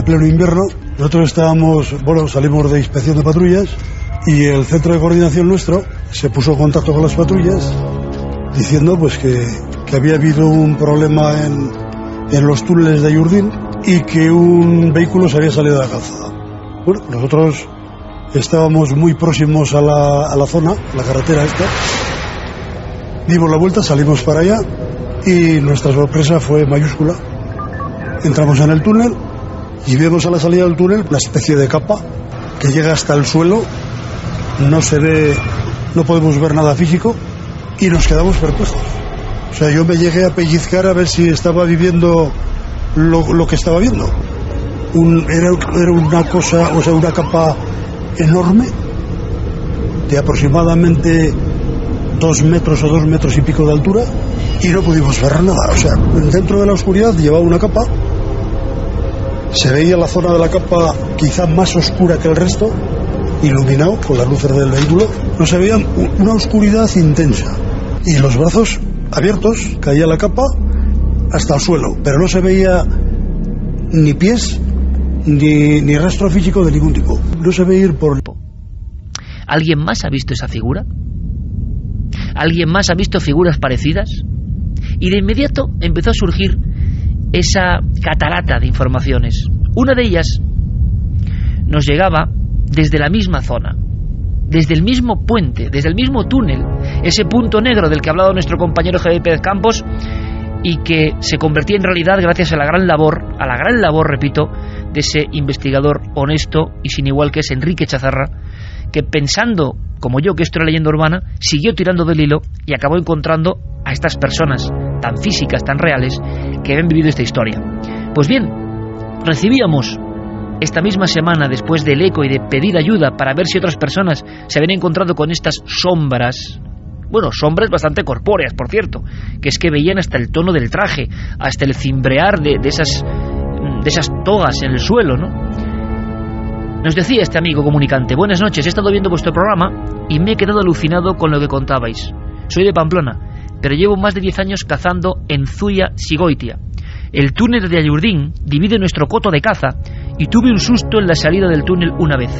pleno invierno. Nosotros salimos de inspección de patrullas y el centro de coordinación nuestro se puso en contacto con las patrullas diciendo pues que había habido un problema en los túneles de Ayurdín y que un vehículo se había salido de la calzada. Bueno, nosotros estábamos muy próximos a la zona, la carretera esta. Dimos la vuelta, salimos para allá y nuestra sorpresa fue mayúscula. Entramos en el túnel y vemos a la salida del túnel una especie de capa que llega hasta el suelo, no se ve, no podemos ver nada físico y nos quedamos perplejos. O sea, yo me llegué a pellizcar a ver si estaba viviendo lo que estaba viendo. Era una cosa, o sea, una capa enorme de aproximadamente 2 metros o 2 metros y pico de altura y no pudimos ver nada. O sea, dentro de la oscuridad llevaba una capa, se veía la zona de la capa quizá más oscura que el resto, iluminado con las luces del vehículo. No se veía una oscuridad intensa y los brazos abiertos, caía la capa hasta el suelo, pero no se veía ni pies ni rastro físico de ningún tipo. No se ve ir por... ¿Alguien más ha visto esa figura? ¿Alguien más ha visto figuras parecidas? Y de inmediato empezó a surgir esa catarata de informaciones. Una de ellas nos llegaba desde la misma zona, desde el mismo puente, desde el mismo túnel, ese punto negro del que ha hablado nuestro compañero Javier Pérez Campos y que se convertía en realidad gracias a la gran labor, repito, de ese investigador honesto y sin igual que es Enrique Chazarra, que pensando, como yo, que esto era leyenda urbana, siguió tirando del hilo y acabó encontrando a estas personas tan físicas, tan reales, que habían vivido esta historia. Pues bien, recibíamos esta misma semana, después del eco y de pedir ayuda para ver si otras personas se habían encontrado con estas sombras, bueno, sombras bastante corpóreas, por cierto, que es que veían hasta el tono del traje, hasta el cimbrear de esas togas en el suelo, ¿no? Nos decía este amigo comunicante: buenas noches, he estado viendo vuestro programa y me he quedado alucinado con lo que contabais. Soy de Pamplona, pero llevo más de 10 años cazando en Zuia-Sigoitia. El túnel de Ayurdín divide nuestro coto de caza y tuve un susto en la salida del túnel una vez.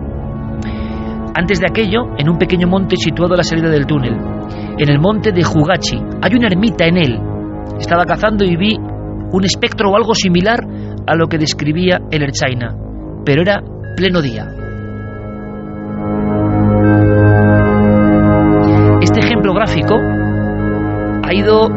Antes de aquello, en un pequeño monte situado a la salida del túnel, en el monte de Jugachi, hay una ermita en él. Estaba cazando y vi un espectro o algo similar a lo que describía el Erchaina, pero era pleno día. Este ejemplo gráfico ha ido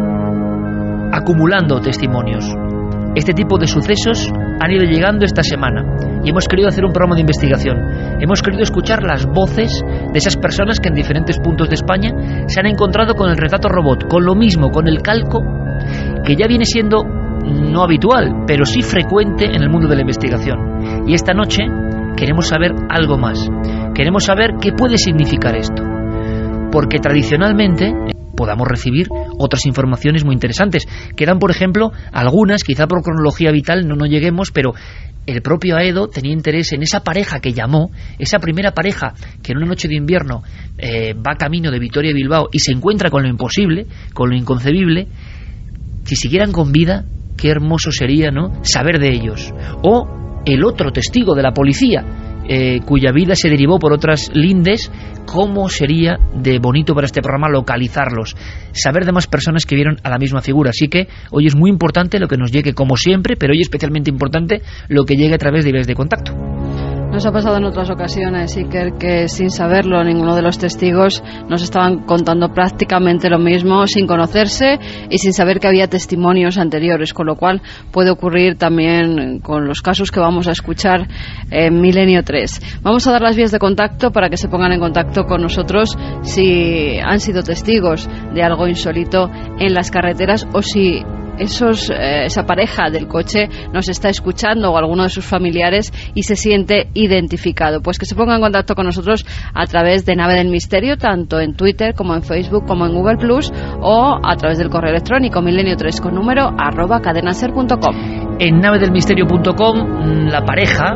acumulando testimonios. Este tipo de sucesos han ido llegando esta semana y hemos querido hacer un programa de investigación. Hemos querido escuchar las voces de esas personas que en diferentes puntos de España se han encontrado con el retrato robot, con lo mismo, con el calco, que ya viene siendo no habitual, pero sí frecuente en el mundo de la investigación. Y esta noche queremos saber algo más. Queremos saber qué puede significar esto, porque tradicionalmente podamos recibir otras informaciones muy interesantes. Quedan, por ejemplo, algunas, quizá por cronología vital no lleguemos, pero el propio Aedo tenía interés en esa pareja que llamó, esa primera pareja que en una noche de invierno va camino de Vitoria-Bilbao y se encuentra con lo imposible, con lo inconcebible. Si siguieran con vida, qué hermoso sería, ¿no?, saber de ellos. O el otro testigo de la policía, cuya vida se derivó por otras lindes, cómo sería de bonito para este programa localizarlos, saber de más personas que vieron a la misma figura. Así que hoy es muy importante lo que nos llegue, como siempre, pero hoy especialmente importante lo que llegue a través de vías de contacto. Nos ha pasado en otras ocasiones, Iker, que sin saberlo ninguno de los testigos nos estaban contando prácticamente lo mismo, sin conocerse y sin saber que había testimonios anteriores, con lo cual puede ocurrir también con los casos que vamos a escuchar en Milenio 3. Vamos a dar las vías de contacto para que se pongan en contacto con nosotros si han sido testigos de algo insólito en las carreteras o si esa pareja del coche nos está escuchando o alguno de sus familiares y se siente identificado. Pues que se ponga en contacto con nosotros a través de Nave del Misterio, tanto en Twitter como en Facebook como en Google Plus, o a través del correo electrónico milenio3 con número @cadenaser.com. En navedelmisterio.com la pareja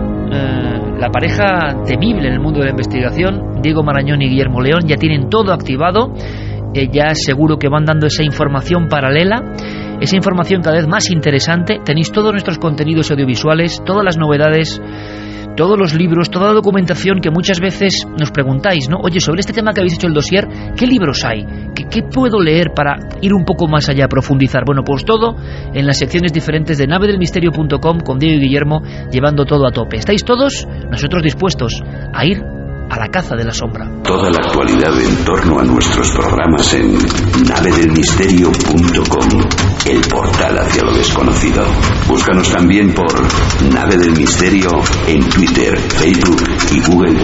temible en el mundo de la investigación, Diego Marañón y Guillermo León, ya tienen todo activado. Ya seguro que van dando esa información paralela. esa información cada vez más interesante. Tenéis todos nuestros contenidos audiovisuales, todas las novedades, todos los libros, toda la documentación que muchas veces nos preguntáis, ¿no? Oye, sobre este tema que habéis hecho el dossier, ¿qué libros hay? ¿Qué puedo leer para ir un poco más allá, profundizar? Bueno, pues todo en las secciones diferentes de navedelmisterio.com con Diego y Guillermo, llevando todo a tope. ¿Estáis todos? Nosotros dispuestos a ir a la caza de la sombra. Toda la actualidad en torno a nuestros programas en navedelmisterio.com, el portal hacia lo desconocido. Búscanos también por Nave del Misterio en Twitter, Facebook y Google+.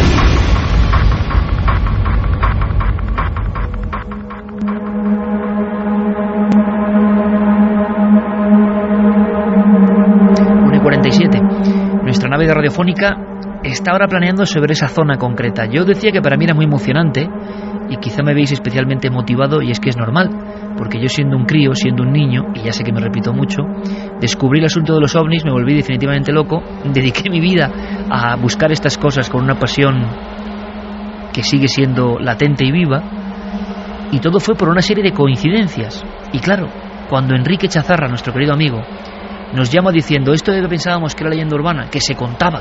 Nuestra nave de radiofónica está ahora planeando sobre esa zona concreta. Yo decía que para mí era muy emocionante y quizá me veis especialmente motivado, y es que es normal, porque yo siendo un crío, siendo un niño, y ya sé que me repito mucho, descubrí el asunto de los ovnis, me volví definitivamente loco, dediqué mi vida a buscar estas cosas con una pasión que sigue siendo latente y viva, y todo fue por una serie de coincidencias. Y claro, cuando Enrique Chazarra, nuestro querido amigo, nos llama diciendo esto de que pensábamos que era leyenda urbana, que se contaba,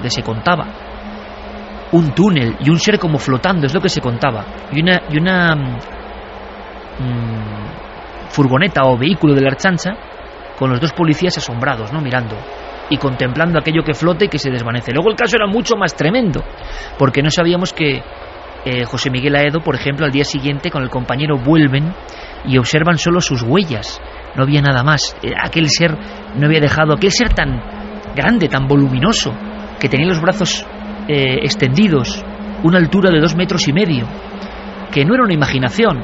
un túnel y un ser como flotando, es lo que se contaba, y una furgoneta o vehículo de la Ertzaintza con los dos policías asombrados, ¿no?, mirando y contemplando aquello que flota y que se desvanece. Luego el caso era mucho más tremendo, porque no sabíamos que José Miguel Aedo, por ejemplo, al día siguiente con el compañero vuelven y observan solo sus huellas. No había nada más. Aquel ser no había dejado, aquel ser tan grande, tan voluminoso, que tenía los brazos extendidos, una altura de 2,5 metros, que no era una imaginación.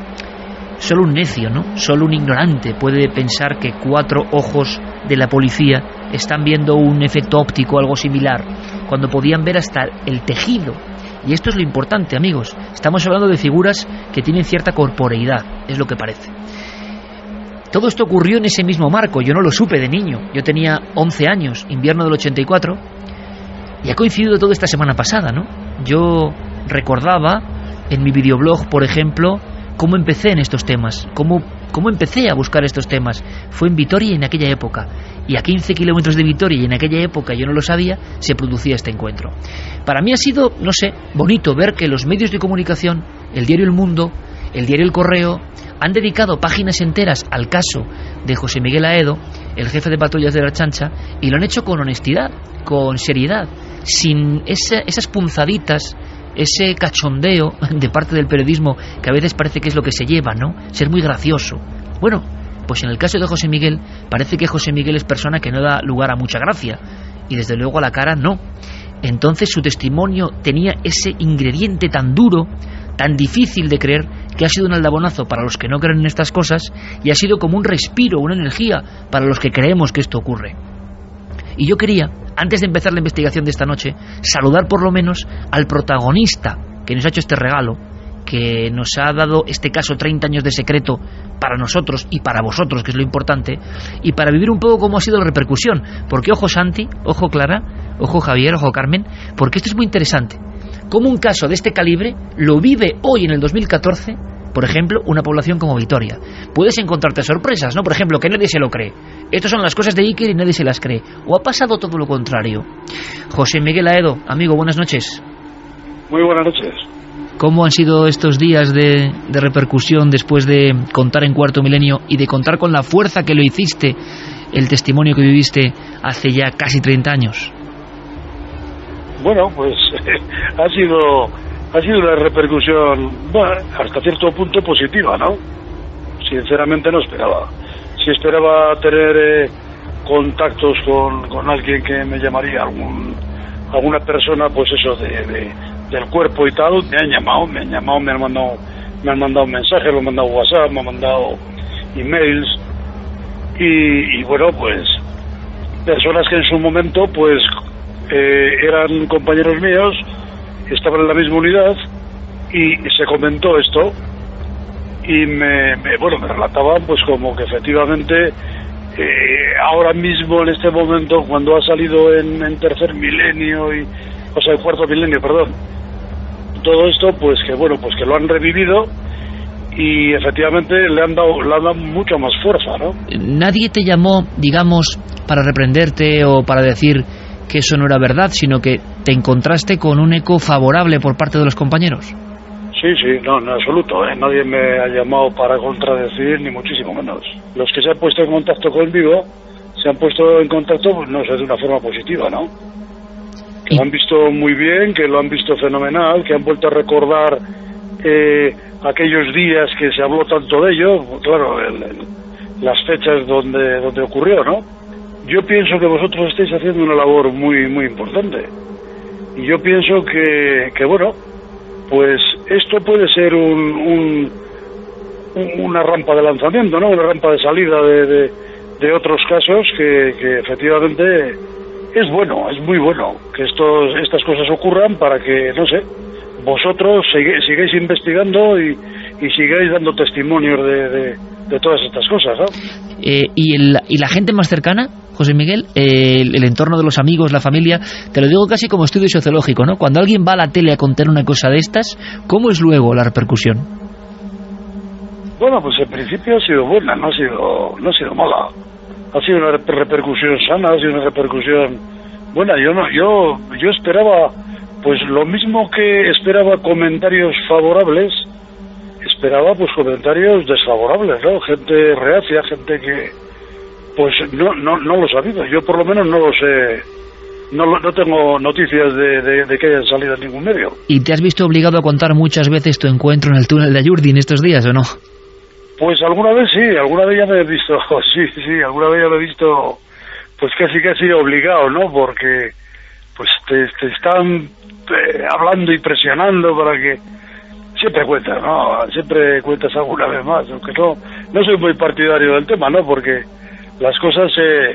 Solo un necio, ¿no? Solo un ignorante puede pensar que 4 ojos de la policía están viendo un efecto óptico o algo similar, cuando podían ver hasta el tejido. Y esto es lo importante, amigos. Estamos hablando de figuras que tienen cierta corporeidad, es lo que parece. Todo esto ocurrió en ese mismo marco. Yo no lo supe de niño. Yo tenía 11 años, invierno del 84, y ha coincidido todo esta semana pasada, ¿no? Yo recordaba en mi videoblog, por ejemplo, cómo empecé en estos temas, cómo empecé a buscar estos temas. Fue en Vitoria en aquella época, y a 15 kilómetros de Vitoria, y en aquella época yo no lo sabía, se producía este encuentro. Para mí ha sido, no sé, bonito ver que los medios de comunicación, el diario El Mundo, el diario El Correo, han dedicado páginas enteras al caso de José Miguel Aedo, el jefe de patrullas de la Ertzaintza, y lo han hecho con honestidad, con seriedad, sin esas punzaditas, ese cachondeo de parte del periodismo que a veces parece que es lo que se lleva, ¿no? Ser muy gracioso. Bueno, pues en el caso de José Miguel, parece que José Miguel es persona que no da lugar a mucha gracia, y desde luego a la cara no. Entonces su testimonio tenía ese ingrediente tan duro, tan difícil de creer, que ha sido un aldabonazo para los que no creen en estas cosas, y ha sido como un respiro, una energía para los que creemos que esto ocurre. Y yo quería, antes de empezar la investigación de esta noche, saludar por lo menos al protagonista que nos ha hecho este regalo, que nos ha dado este caso 30 años de secreto para nosotros y para vosotros, que es lo importante, y para vivir un poco cómo ha sido la repercusión. Porque ojo Santi, ojo Clara, ojo Javier, ojo Carmen, porque esto es muy interesante. Cómo un caso de este calibre lo vive hoy en el 2014, por ejemplo, una población como Vitoria. Puedes encontrarte sorpresas, ¿no? Por ejemplo, que nadie se lo cree. Estas son las cosas de Iker y nadie se las cree. ¿O ha pasado todo lo contrario? José Miguel Aedo, amigo, buenas noches. Muy buenas noches. ¿Cómo han sido estos días de repercusión después de contar en Cuarto Milenio y de contar con la fuerza que lo hiciste, el testimonio que viviste hace ya casi 30 años? Bueno, pues ha sido una repercusión, bueno, hasta cierto punto positiva, ¿no? Sinceramente no esperaba. Sí esperaba tener contactos con alguien que me llamaría, alguna persona, pues eso, del cuerpo y tal. Me han llamado, me han mandado mensajes, me han mandado WhatsApp, me han mandado emails, y bueno, pues personas que en su momento, pues eran compañeros míos, estaban en la misma unidad, y se comentó esto, y me relataban pues como que efectivamente ahora mismo, en este momento, cuando ha salido en Tercer Milenio, en Cuarto Milenio, perdón, todo esto, pues que bueno, pues que lo han revivido, y efectivamente le han dado mucha más fuerza, ¿no? Nadie te llamó, digamos, para reprenderte o para decir que eso no era verdad, sino que te encontraste con un eco favorable por parte de los compañeros. Sí, no, en absoluto, ¿eh? Nadie me ha llamado para contradecir, ni muchísimo menos. Los que se han puesto en contacto conmigo, se han puesto en contacto, pues no sé, de una forma positiva, ¿no? Que lo han visto muy bien, que lo han visto fenomenal, que han vuelto a recordar aquellos días que se habló tanto de ello, pues claro, las fechas donde ocurrió, ¿no? Yo pienso que vosotros estáis haciendo una labor muy, muy importante. Y yo pienso que bueno, pues esto puede ser una rampa de lanzamiento, ¿no? Una rampa de salida de otros casos que efectivamente es bueno, es muy bueno que estas cosas ocurran para que, no sé, vosotros sigáis investigando y sigáis dando testimonios de todas estas cosas, ¿no? ¿Y la gente más cercana, José Miguel? El entorno de los amigos, la familia, te lo digo casi como estudio sociológico, ¿no? Cuando alguien va a la tele a contar una cosa de estas, ¿cómo es luego la repercusión? Bueno, pues en principio ha sido buena, no ha sido mala. Ha sido una repercusión sana, ha sido una repercusión buena. Yo esperaba, pues lo mismo que esperaba comentarios favorables, esperaba pues comentarios desfavorables, ¿no? Gente reacia, gente que pues no lo ha sabido. Yo por lo menos no lo sé, no tengo noticias de que hayan salido en ningún medio. ¿Y te has visto obligado a contar muchas veces tu encuentro en el túnel de Ayurdi en estos días o no? Pues alguna vez sí, alguna vez ya me he visto, sí, alguna vez ya me he visto pues casi obligado, ¿no? Porque pues te están hablando y presionando para que siempre cuentas, ¿no? Siempre cuentas alguna vez más, aunque no soy muy partidario del tema, ¿no? Porque las cosas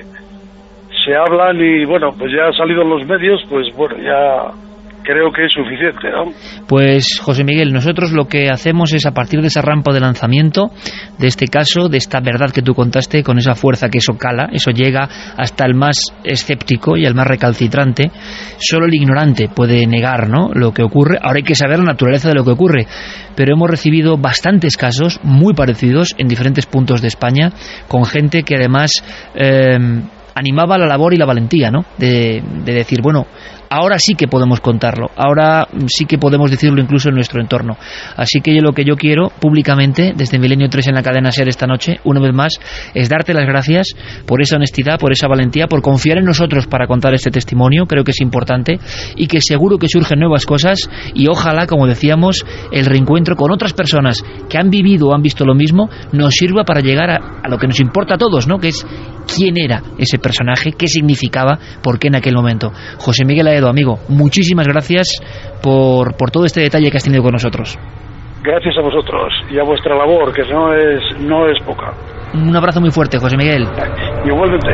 se hablan y bueno, pues ya ha salido en los medios, pues bueno, ya creo que es suficiente, ¿no? Pues José Miguel, nosotros lo que hacemos es, a partir de esa rampa de lanzamiento, de este caso, de esta verdad que tú contaste, con esa fuerza que eso cala, eso llega hasta el más escéptico y el más recalcitrante. Solo el ignorante puede negar, ¿no?, lo que ocurre. Ahora hay que saber la naturaleza de lo que ocurre, pero hemos recibido bastantes casos muy parecidos en diferentes puntos de España, con gente que además animaba la labor y la valentía, ¿no?, de decir, bueno, ahora sí que podemos contarlo, ahora sí que podemos decirlo incluso en nuestro entorno. Así que lo que yo quiero públicamente desde Milenio 3 en la cadena SER esta noche, una vez más, es darte las gracias por esa honestidad, por esa valentía, por confiar en nosotros para contar este testimonio. Creo que es importante y que seguro que surgen nuevas cosas y ojalá, como decíamos, el reencuentro con otras personas que han vivido o han visto lo mismo nos sirva para llegar a lo que nos importa a todos, ¿no?, que es quién era ese personaje, qué significaba, por qué en aquel momento. José Miguel Aedo, amigo, muchísimas gracias por todo este detalle que has tenido con nosotros. Gracias a vosotros y a vuestra labor, que no es poca. Un abrazo muy fuerte, José Miguel. Igualmente.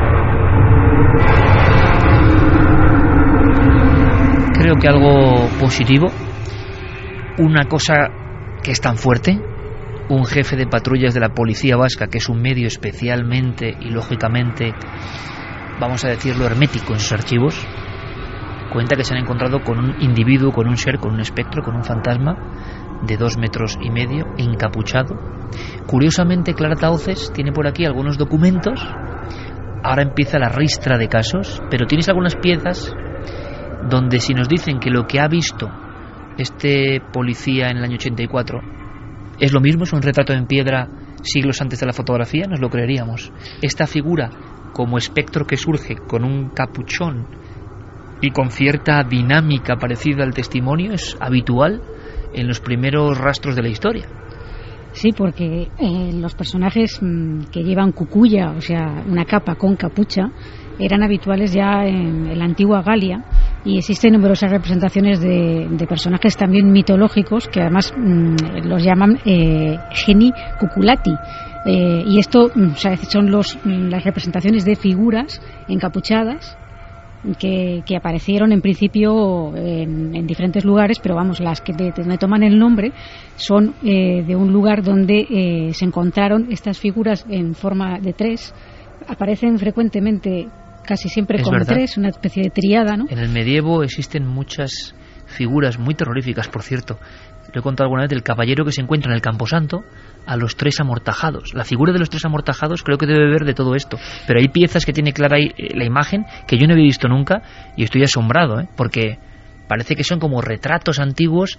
Creo que algo positivo, una cosa que es tan fuerte, un jefe de patrullas de la policía vasca, que es un medio especialmente y lógicamente, vamos a decirlo, hermético en sus archivos, cuenta que se han encontrado con un individuo, con un ser, con un espectro, con un fantasma de 2,5 metros, encapuchado. Curiosamente, Clara Tauces tiene por aquí algunos documentos. Ahora empieza la ristra de casos, pero tienes algunas piezas donde, si nos dicen que lo que ha visto este policía en el año 84 es lo mismo, es un retrato en piedra siglos antes de la fotografía, nos lo creeríamos. Esta figura como espectro que surge con un capuchón y con cierta dinámica parecida al testimonio es habitual en los primeros rastros de la historia. Sí, porque los personajes que llevan cucuya, o sea, una capa con capucha, eran habituales ya en la antigua Galia, y existen numerosas representaciones de personajes también mitológicos que además los llaman geni cuculati, y esto son las representaciones de figuras encapuchadas que aparecieron en principio en diferentes lugares, pero vamos, las que donde toman el nombre son de un lugar donde se encontraron estas figuras en forma de 3. Aparecen frecuentemente, casi siempre con 3, una especie de tríada, ¿no? En el medievo existen muchas figuras muy terroríficas, por cierto. lo he contado alguna vez, del caballero que se encuentra en el Camposanto a los 3 amortajados. La figura de los 3 amortajados creo que debe ver de todo esto, pero hay piezas que tiene clara ahí la imagen que yo no había visto nunca y estoy asombrado, porque parece que son como retratos antiguos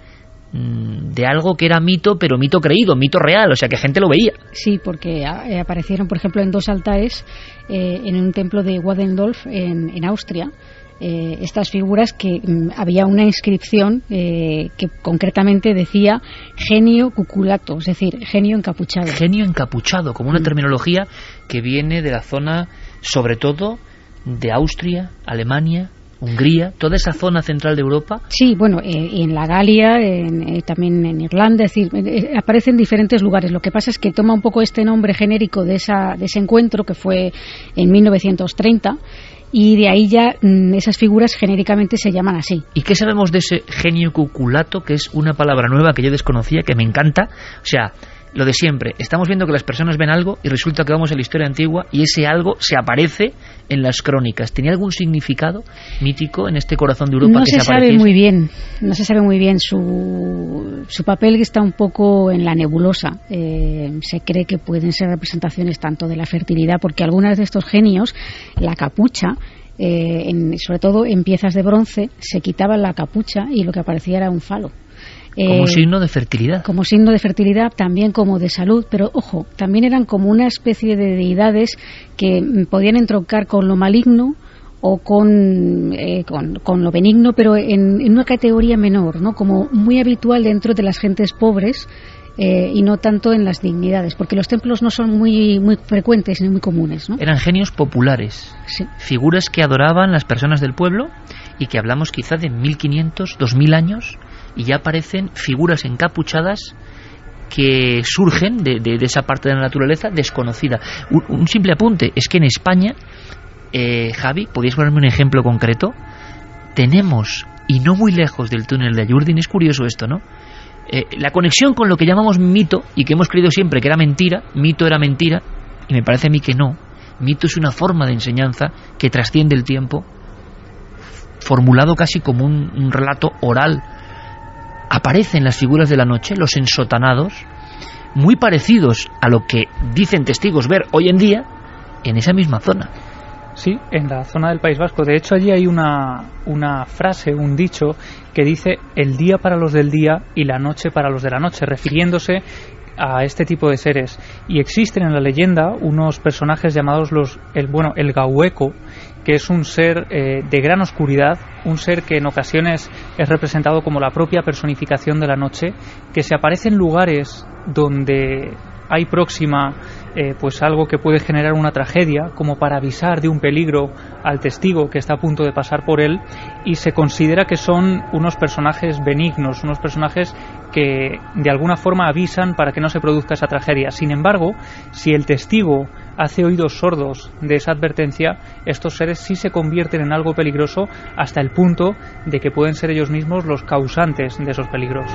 de algo que era mito, pero mito creído, mito real, o sea que gente lo veía. Sí, porque aparecieron, por ejemplo, en 2 altares en un templo de Wadendorf en Austria, estas figuras que había una inscripción que concretamente decía genio cuculato, es decir, genio encapuchado. Genio encapuchado, como una terminología que viene de la zona, sobre todo, de Austria, Alemania, Hungría, toda esa zona central de Europa. Sí, bueno, en la Galia, también en Irlanda, es decir, aparece en diferentes lugares. Lo que pasa es que toma un poco este nombre genérico de ese encuentro que fue en 1930 y de ahí ya esas figuras genéricamente se llaman así. ¿Y qué sabemos de ese genio cuculato, que es una palabra nueva que yo desconocía, que me encanta? O sea, lo de siempre, estamos viendo que las personas ven algo y resulta que vamos a la historia antigua y ese algo se aparece en las crónicas. ¿Tenía algún significado mítico en este corazón de Europa? No se sabe muy bien. Su papel está un poco en la nebulosa. Se cree que pueden ser representaciones tanto de la fertilidad, porque algunas de estos genios, la capucha, sobre todo en piezas de bronce, se quitaba la capucha y lo que aparecía era un falo. Como signo de fertilidad. Como signo de fertilidad, también como de salud, pero ojo, también eran como una especie de deidades que podían entroncar con lo maligno o con lo benigno, pero en una categoría menor, ¿no? Como muy habitual dentro de las gentes pobres y no tanto en las dignidades, porque los templos no son muy frecuentes ni muy comunes, ¿no? Eran genios populares, sí. Figuras que adoraban las personas del pueblo y que hablamos quizá de 1500, 2000 años, y ya aparecen figuras encapuchadas que surgen de esa parte de la naturaleza desconocida. Un simple apunte, es que en España, Javi, ¿podrías ponerme un ejemplo concreto? Tenemos, y no muy lejos del túnel de Ayurdin, es curioso esto, ¿no? La conexión con lo que llamamos mito, y que hemos creído siempre que era mentira, mito era mentira, y me parece a mí que no. Mito es una forma de enseñanza que trasciende el tiempo, formulado casi como un relato oral. Aparecen las figuras de la noche, los ensotanados, muy parecidos a lo que dicen testigos ver hoy en día en esa misma zona. Sí, en la zona del País Vasco. De hecho, allí hay una frase, un dicho, que dice el día para los del día y la noche para los de la noche, refiriéndose a este tipo de seres. Y existen en la leyenda unos personajes llamados el Gaueco, que es un ser de gran oscuridad, un ser que en ocasiones es representado como la propia personificación de la noche, que se aparece en lugares donde hay próxima pues algo que puede generar una tragedia, como para avisar de un peligro al testigo que está a punto de pasar por él, y se considera que son unos personajes benignos, unos personajes que de alguna forma avisan para que no se produzca esa tragedia. Sin embargo, si el testigo hace oídos sordos de esa advertencia, estos seres sí se convierten en algo peligroso, hasta el punto de que pueden ser ellos mismos los causantes de esos peligros.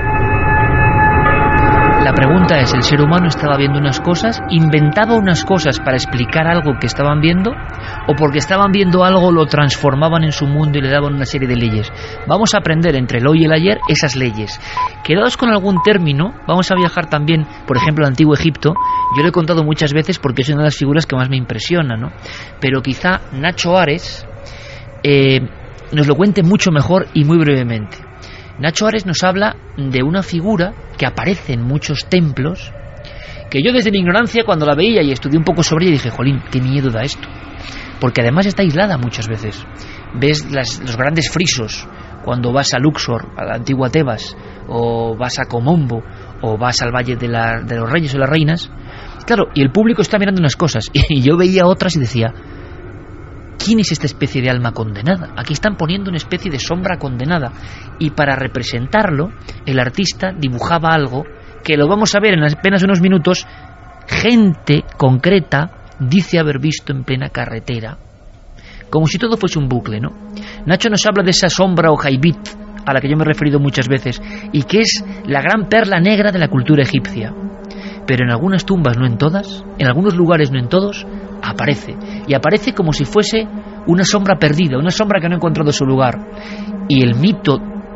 La pregunta es, ¿el ser humano estaba viendo unas cosas, inventaba unas cosas para explicar algo que estaban viendo, o porque estaban viendo algo lo transformaban en su mundo y le daban una serie de leyes? Vamos a aprender entre el hoy y el ayer esas leyes. Quedados con algún término, vamos a viajar también, por ejemplo, al Antiguo Egipto. Yo lo he contado muchas veces porque es una de las figuras que más me impresiona, ¿no? Pero quizá Nacho Ares nos lo cuente mucho mejor y muy brevemente. Nacho Ares nos habla de una figura que aparece en muchos templos, que yo desde mi ignorancia, cuando la veía y estudié un poco sobre ella, dije, jolín, qué miedo da esto, porque además está aislada muchas veces. Ves los grandes frisos cuando vas a Luxor, a la antigua Tebas, o vas a Comombo, o vas al Valle de los Reyes o las Reinas, claro, y el público está mirando unas cosas, y yo veía otras y decía, ¿quién es esta especie de alma condenada? Aquí están poniendo una especie de sombra condenada, y para representarlo el artista dibujaba algo que lo vamos a ver en apenas unos minutos. Gente concreta dice haber visto en plena carretera, como si todo fuese un bucle, ¿no? Nacho nos habla de esa sombra o jaibit a la que yo me he referido muchas veces, y que es la gran perla negra de la cultura egipcia. Pero en algunas tumbas, no en todas, en algunos lugares, no en todos, aparece, y aparece como si fuese una sombra perdida, una sombra que no ha encontrado su lugar. Y el mito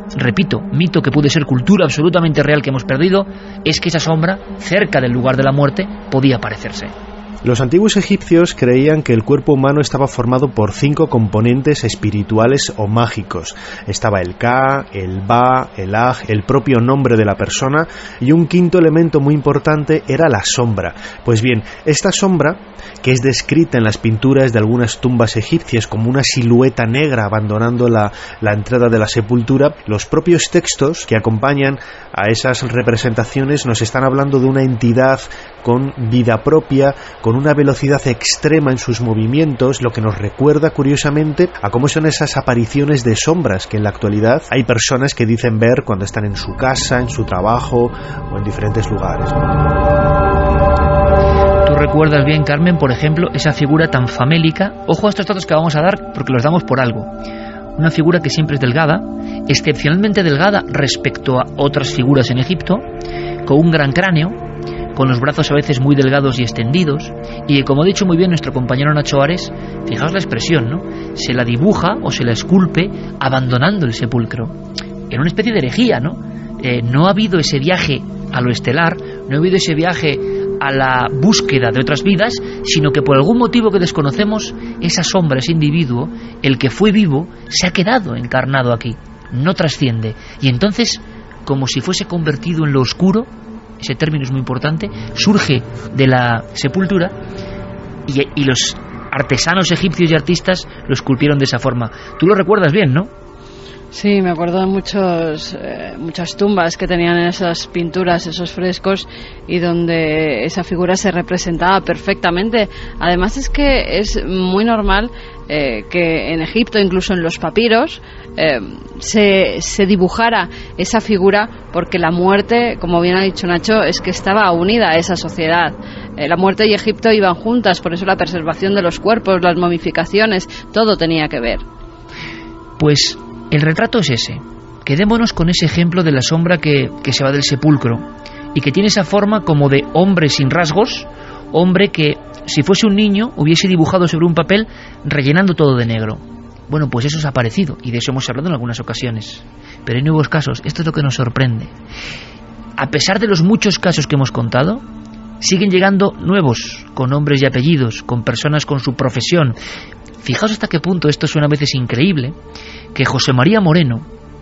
repito, mito que puede ser cultura absolutamente real que hemos perdido, es que esa sombra, cerca del lugar de la muerte, podía aparecerse. Los antiguos egipcios creían que el cuerpo humano estaba formado por 5 componentes espirituales o mágicos. Estaba el Ka, el Ba, el Aj, el propio nombre de la persona, y un quinto elemento muy importante era la sombra. Pues bien, esta sombra, que es descrita en las pinturas de algunas tumbas egipcias como una silueta negra abandonando la entrada de la sepultura, los propios textos que acompañan a esas representaciones nos están hablando de una entidad con vida propia, con una velocidad extrema en sus movimientos, lo que nos recuerda curiosamente a cómo son esas apariciones de sombras que en la actualidad hay personas que dicen ver cuando están en su casa, en su trabajo o en diferentes lugares. Tú recuerdas bien, Carmen, por ejemplo, esa figura tan famélica. Ojo a estos datos que vamos a dar porque los damos por algo. Una figura que siempre es delgada, excepcionalmente delgada respecto a otras figuras en Egipto, con un gran cráneo, con los brazos a veces muy delgados y extendidos, y como ha dicho muy bien nuestro compañero Nacho Ares, fijaos la expresión, ¿no? Se la dibuja o se la esculpe abandonando el sepulcro. En una especie de herejía, ¿no? No ha habido ese viaje a lo estelar, no ha habido ese viaje a la búsqueda de otras vidas, sino que por algún motivo que desconocemos, esa sombra, ese individuo, el que fue vivo, se ha quedado encarnado aquí, no trasciende, y entonces, como si fuese convertido en lo oscuro, ese término es muy importante, surge de la sepultura y los artesanos egipcios y artistas lo esculpieron de esa forma. Tú lo recuerdas bien, ¿no? Sí, me acuerdo de muchas tumbas que tenían esas pinturas, esos frescos, y donde esa figura se representaba perfectamente. Además es que es muy normal que en Egipto, incluso en los papiros, se dibujara esa figura, porque la muerte, como bien ha dicho Nacho, es que estaba unida a esa sociedad. La muerte y Egipto iban juntas, por eso la preservación de los cuerpos, las momificaciones, todo tenía que ver. Pues el retrato es ese. Quedémonos con ese ejemplo de la sombra que se va del sepulcro y que tiene esa forma como de hombre sin rasgos, hombre que, si fuese un niño, hubiese dibujado sobre un papel rellenando todo de negro. Bueno, pues eso es aparecido, y de eso hemos hablado en algunas ocasiones. Pero hay nuevos casos. Esto es lo que nos sorprende. A pesar de los muchos casos que hemos contado, siguen llegando nuevos, con nombres y apellidos, con personas con su profesión. Fijaos hasta qué punto esto suena a veces increíble, que José María Moreno,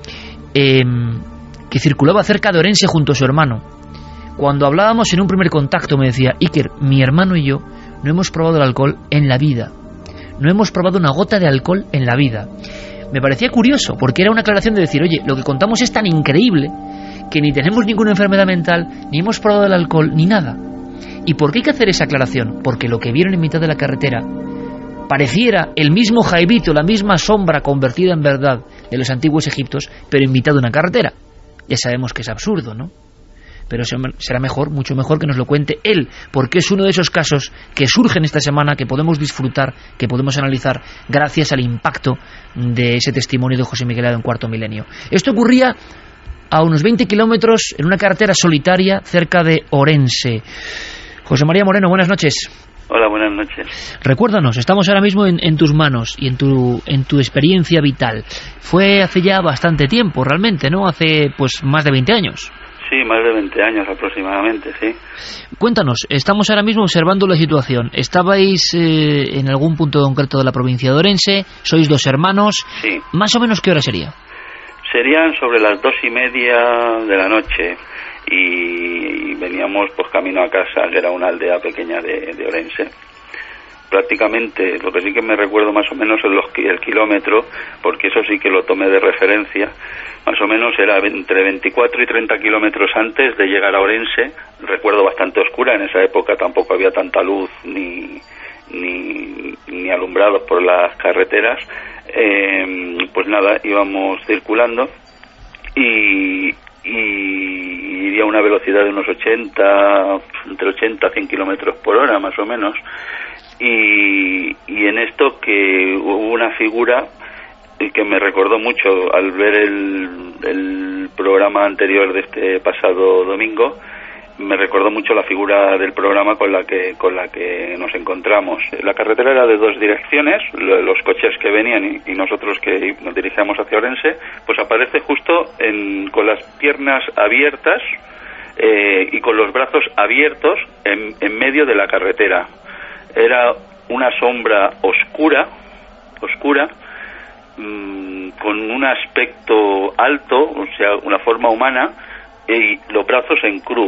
que circulaba cerca de Orense junto a su hermano, cuando hablábamos en un primer contacto me decía: Iker, mi hermano y yo no hemos probado el alcohol en la vida. No hemos probado una gota de alcohol en la vida. Me parecía curioso, porque era una aclaración de decir: oye, lo que contamos es tan increíble que ni tenemos ninguna enfermedad mental, ni hemos probado el alcohol, ni nada. ¿Y por qué hay que hacer esa aclaración? Porque lo que vieron en mitad de la carretera pareciera el mismo Jaibito, la misma sombra convertida en verdad de los antiguos egipcios, pero en mitad de una carretera. Ya sabemos que es absurdo, ¿no? Pero será mejor, mucho mejor que nos lo cuente él, porque es uno de esos casos que surgen esta semana, que podemos disfrutar, que podemos analizar gracias al impacto de ese testimonio de José Miguel Ado en Cuarto Milenio. Esto ocurría a unos 20 kilómetros en una carretera solitaria cerca de Orense. José María Moreno, buenas noches. Hola, buenas noches. Recuérdanos, estamos ahora mismo en tus manos y en tu experiencia vital. Fue hace ya bastante tiempo, realmente, ¿no? Hace pues más de 20 años. Sí, más de 20 años aproximadamente, sí. Cuéntanos, estamos ahora mismo observando la situación. ¿Estabais en algún punto concreto de la provincia de Orense? ¿Sois 2 hermanos? Sí. ¿Más o menos qué hora sería? Serían sobre las 2:30 de la noche. Y veníamos pues camino a casa, que era una aldea pequeña de Orense. Prácticamente, lo que sí que me recuerdo más o menos es el kilómetro, porque eso sí que lo tomé de referencia. Más o menos era entre 24 y 30 kilómetros antes de llegar a Orense. Recuerdo bastante oscura, en esa época tampoco había tanta luz ni alumbrados por las carreteras. Pues nada, íbamos circulando y iría a una velocidad de unos entre 80 a 100 kilómetros por hora más o menos, y en esto que hubo una figura que me recordó mucho al ver el programa anterior de este pasado domingo. Me recordó mucho la figura del programa con la que nos encontramos. La carretera era de 2 direcciones, los coches que venían y nosotros que nos dirigíamos hacia Orense, pues aparece justo con las piernas abiertas y con los brazos abiertos en medio de la carretera. Era una sombra oscura, con un aspecto alto, o sea, una forma humana, y los brazos en cruz,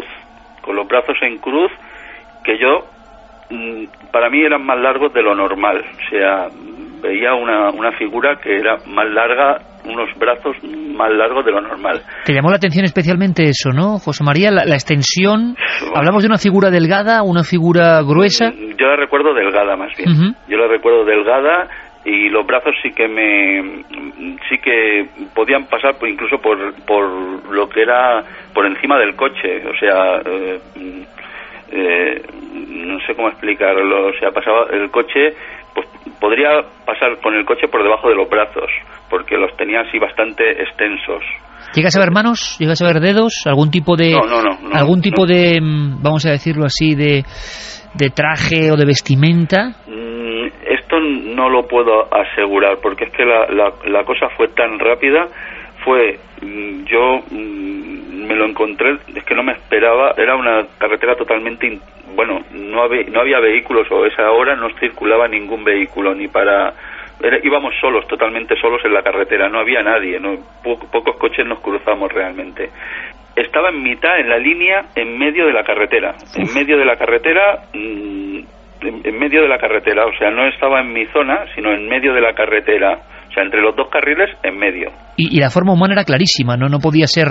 que yo, para mí eran más largos de lo normal, o sea, veía una figura que era más larga, unos brazos más largos de lo normal. Te llamó la atención especialmente eso, ¿no, José María? La extensión. ¿Hablamos de una figura delgada, una figura gruesa? Yo la recuerdo delgada, más bien. Yo la recuerdo delgada, y los brazos sí que podían pasar incluso por lo que era por encima del coche, o sea, no sé cómo explicarlo, o sea, pasaba el coche, pues podría pasar con el coche por debajo de los brazos, porque los tenía así bastante extensos. ¿Llegas a ver manos? ¿Llegas a ver dedos? ¿Algún tipo de algún tipo de, vamos a decirlo así, de traje o de vestimenta? Esto no lo puedo asegurar, porque es que la cosa fue tan rápida. Yo me lo encontré, es que no me esperaba, era una carretera totalmente, no había vehículos, o esa hora no circulaba ningún vehículo, íbamos solos, totalmente solos en la carretera, no había nadie, pocos coches nos cruzamos realmente. Estaba en mitad, en la línea, en medio de la carretera, en medio de la carretera, o sea, no estaba en mi zona, sino en medio de la carretera. O sea, entre los dos carriles, en medio. Y la forma humana era clarísima, ¿no? No podía ser...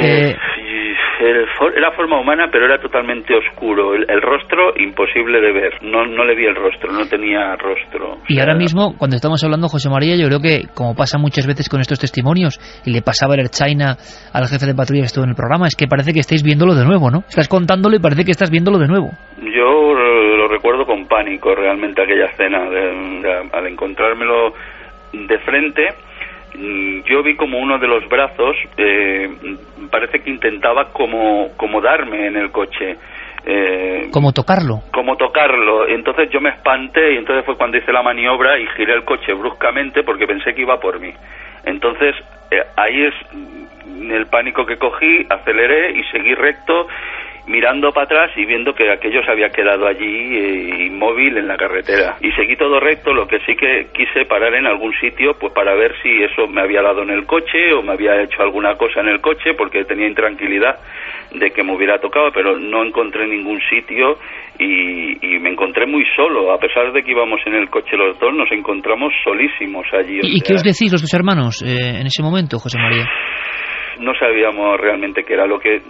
Era forma humana, pero era totalmente oscuro. El rostro, imposible de ver. No le vi el rostro, no tenía rostro. Y ahora mismo, cuando estamos hablando, José María, yo creo que, como pasa muchas veces con estos testimonios, y le pasaba el Ertzaina al jefe de patrulla que estuvo en el programa, es que parece que estáis viéndolo de nuevo, ¿no? Estás contándolo y parece que estás viéndolo de nuevo. Yo lo recuerdo con pánico, realmente, aquella escena. Al encontrármelo de frente, yo vi como uno de los brazos parece que intentaba como darme en el coche, como tocarlo, entonces yo me espanté, y entonces fue cuando hice la maniobra y giré el coche bruscamente porque pensé que iba por mí. Entonces ahí es el pánico que cogí, aceleré y seguí recto, mirando para atrás y viendo que aquello se había quedado allí inmóvil en la carretera. Y seguí todo recto, lo que sí que quise parar en algún sitio, pues para ver si eso me había dado en el coche o me había hecho alguna cosa en el coche, porque tenía intranquilidad de que me hubiera tocado, pero no encontré ningún sitio y me encontré muy solo. A pesar de que íbamos en el coche los dos, nos encontramos solísimos allí. ¿Y qué os decís los dos hermanos en ese momento, José María? No sabíamos realmente qué era lo que...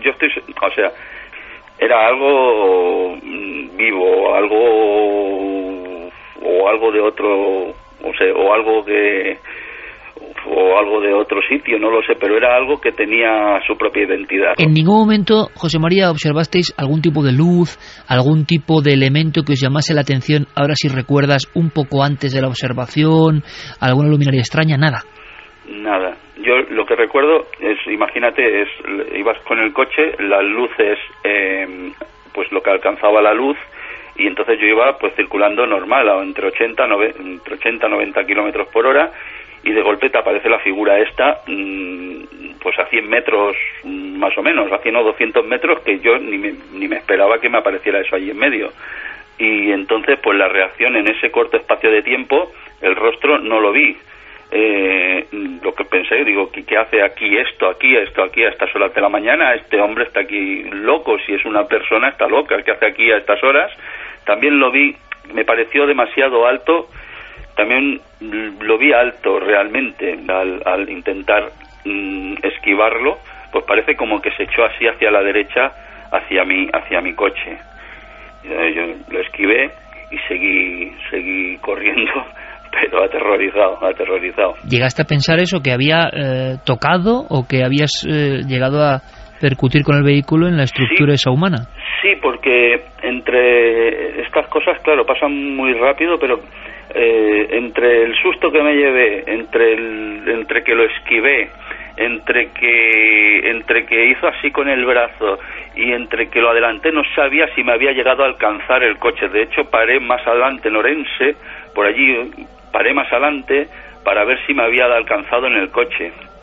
era algo vivo, algo de otro, o algo de otro sitio, no lo sé, pero era algo que tenía su propia identidad. ¿En ningún momento, José María, observasteis algún tipo de luz, algún tipo de elemento que os llamase la atención, ahora si recuerdas, un poco antes de la observación, alguna luminaria extraña? Nada. Yo lo que recuerdo es, imagínate, ibas con el coche, las luces, pues lo que alcanzaba la luz, y entonces yo iba pues circulando normal, entre 80 y 90 kilómetros por hora, y de golpe te aparece la figura esta, pues a 100 metros más o menos, a 100 o 200 metros, que yo ni me esperaba que me apareciera eso allí en medio. Y entonces pues la reacción en ese corto espacio de tiempo, el rostro no lo vi. Lo que pensé, digo, ¿qué hace aquí esto aquí a estas horas de la mañana? Este hombre está aquí loco, si es una persona está loca, ¿qué hace aquí a estas horas? También lo vi, me pareció demasiado alto, también lo vi alto realmente, al intentar esquivarlo, pues parece como que se echó así hacia la derecha, hacia mi coche. Yo lo esquivé y seguí corriendo, pero aterrorizado. ¿Llegaste a pensar eso, que había tocado o que habías llegado a percutir con el vehículo en la estructura esa humana? Sí, porque entre estas cosas, claro, pasan muy rápido, pero entre el susto que me llevé, entre que lo esquivé, entre que hizo así con el brazo y entre que lo adelanté, no sabía si me había llegado a alcanzar el coche. De hecho, paré más adelante en Orense, por allí paré más adelante para ver si me había alcanzado en el coche.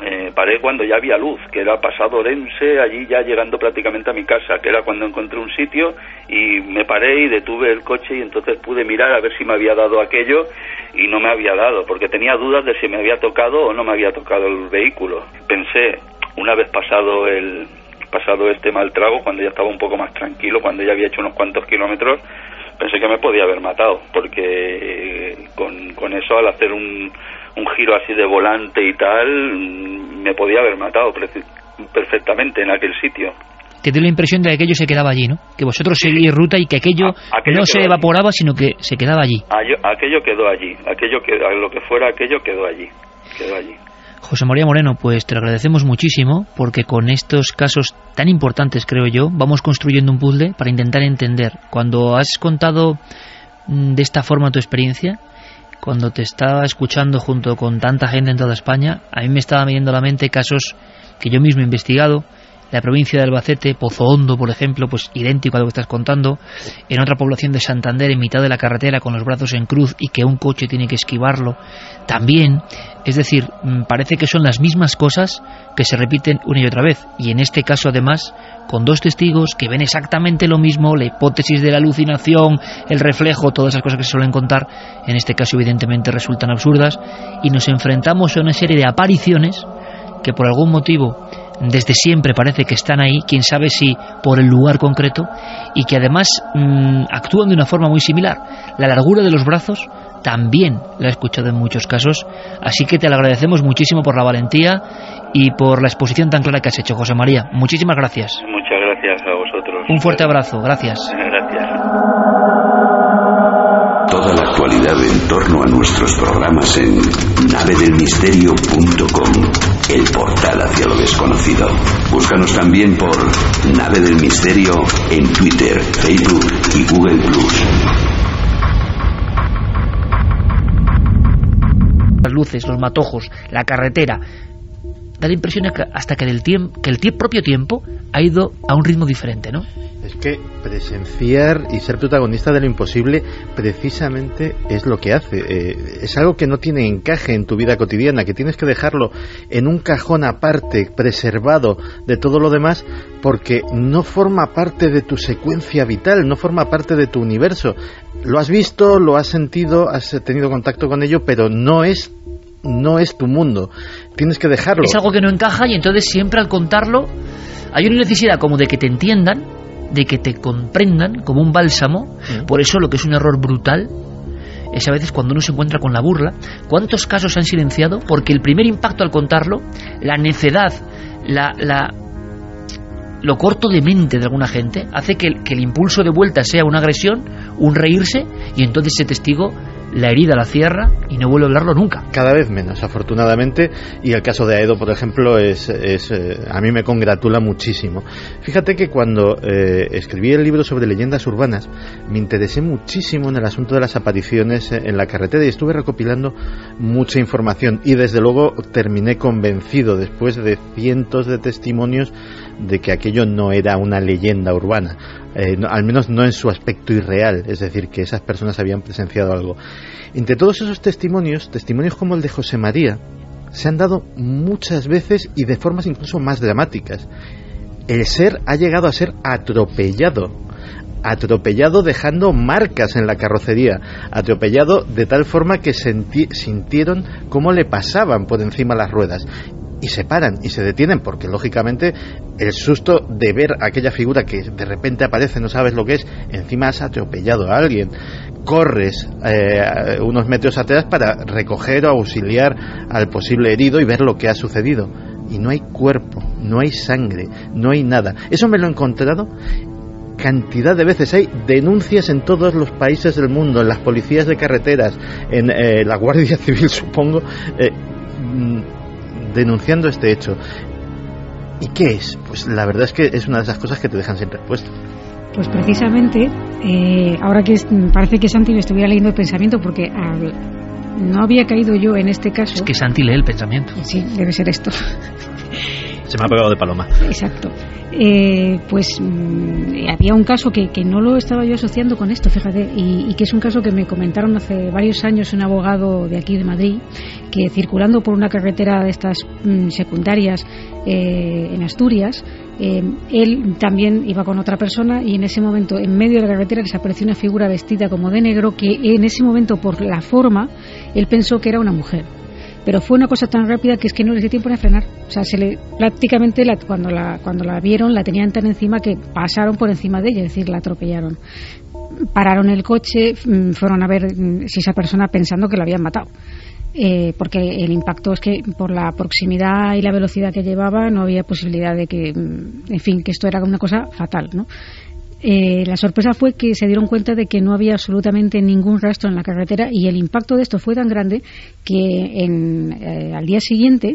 paré cuando ya había luz, que era pasado Orense, allí ya llegando prácticamente a mi casa, que era cuando encontré un sitio y me paré y detuve el coche y entonces pude mirar a ver si me había dado aquello y no me había dado, porque tenía dudas de si me había tocado o no me había tocado el vehículo. Pensé, una vez pasado este mal trago, cuando ya estaba un poco más tranquilo, cuando ya había hecho unos cuantos kilómetros, pensé que me podía haber matado, porque con eso, al hacer un giro así de volante y tal, me podía haber matado perfectamente en aquel sitio. Te dio la impresión de que aquello se quedaba allí, ¿no? Que vosotros seguís ruta y que aquello no se evaporaba, sino que se quedaba allí. Aquello quedó allí, lo que fuera aquello quedó allí. José María Moreno, pues te lo agradecemos muchísimo, porque con estos casos tan importantes, creo yo, vamos construyendo un puzzle para intentar entender. Cuando has contado de esta forma tu experiencia, cuando te estaba escuchando junto con tanta gente en toda España, a mí me estaba viniendo a la mente casos que yo mismo he investigado. La provincia de Albacete, Pozo Hondo, por ejemplo, pues idéntico a lo que estás contando, en otra población de Santander, en mitad de la carretera, con los brazos en cruz y que un coche tiene que esquivarlo, también. Es decir, parece que son las mismas cosas que se repiten una y otra vez, y en este caso además con dos testigos que ven exactamente lo mismo, la hipótesis de la alucinación, el reflejo, todas esas cosas que se suelen contar, en este caso evidentemente resultan absurdas, y nos enfrentamos a una serie de apariciones que por algún motivo desde siempre parece que están ahí, quién sabe si por el lugar concreto, y que además actúan de una forma muy similar. La largura de los brazos también la he escuchado en muchos casos, así que te lo agradecemos muchísimo por la valentía y por la exposición tan clara que has hecho, José María. Muchísimas gracias. Muchas gracias a vosotros. Un fuerte abrazo, gracias. Gracias. Toda la actualidad en torno a nuestros programas en navedelmisterio.com, el portal hacia lo desconocido. Búscanos también por Nave del Misterio en Twitter, Facebook y Google+. Las luces, los matojos, la carretera, da la impresión hasta que el propio tiempo ha ido a un ritmo diferente, ¿no? Es que presenciar y ser protagonista de lo imposible precisamente es lo que hace. Es algo que no tiene encaje en tu vida cotidiana, que tienes que dejarlo en un cajón aparte, preservado de todo lo demás, porque no forma parte de tu secuencia vital, no forma parte de tu universo. Lo has visto, lo has sentido, has tenido contacto con ello, pero no es tu mundo. Tienes que dejarlo. Es algo que no encaja, y entonces siempre al contarlo hay una necesidad como de que te entiendan, de que te comprendan, como un bálsamo. Por eso lo que es un error brutal es a veces cuando uno se encuentra con la burla. ¿Cuántos casos se han silenciado? Porque el primer impacto al contarlo, la necedad, lo corto de mente de alguna gente, hace que el impulso de vuelta sea una agresión, un reírse, y entonces ese testigo la herida la cierra y no vuelve a hablarlo nunca. Cada vez menos, afortunadamente, y el caso de Aedo, por ejemplo, a mí me congratula muchísimo. Fíjate que cuando escribí el libro sobre leyendas urbanas, me interesé muchísimo en el asunto de las apariciones en la carretera y estuve recopilando mucha información, y desde luego terminé convencido, después de cientos de testimonios, de que aquello no era una leyenda urbana. Al menos no en su aspecto irreal, es decir, que esas personas habían presenciado algo. Entre todos esos testimonios como el de José María, se han dado muchas veces y de formas incluso más dramáticas. El ser ha llegado a ser atropellado dejando marcas en la carrocería, atropellado de tal forma que sintieron cómo le pasaban por encima las ruedas. Y se paran y se detienen porque, lógicamente, el susto de ver aquella figura que de repente aparece, no sabes lo que es, encima has atropellado a alguien, corres unos metros atrás para recoger o auxiliar al posible herido y ver lo que ha sucedido. Y no hay cuerpo, no hay sangre, no hay nada. Eso me lo he encontrado cantidad de veces. Hay denuncias en todos los países del mundo, en las policías de carreteras, en la Guardia Civil, supongo, denunciando este hecho. ¿Y qué es? Pues la verdad es que es una de esas cosas que te dejan sin respuesta. Pues precisamente, ahora que parece que Santi me estuviera leyendo el pensamiento, porque no había caído yo en este caso. Es que Santi lee el pensamiento. Sí, debe ser esto. Se me ha pegado de paloma. Exacto. Había un caso que no lo estaba yo asociando con esto, fíjate, y que es un caso que me comentaron hace varios años un abogado de aquí de Madrid, que circulando por una carretera de estas secundarias en Asturias, él también iba con otra persona y en ese momento en medio de la carretera les apareció una figura vestida como de negro que en ese momento por la forma él pensó que era una mujer. Pero fue una cosa tan rápida que es que no les dio tiempo de frenar. O sea, prácticamente cuando la vieron la tenían tan encima que pasaron por encima de ella, es decir, la atropellaron. Pararon el coche, fueron a ver si esa persona pensando que la habían matado. Porque el impacto es que por la proximidad y la velocidad que llevaba no había posibilidad de que, en fin, que esto era una cosa fatal, ¿no? La sorpresa fue que se dieron cuenta de que no había absolutamente ningún rastro en la carretera y el impacto de esto fue tan grande que al día siguiente,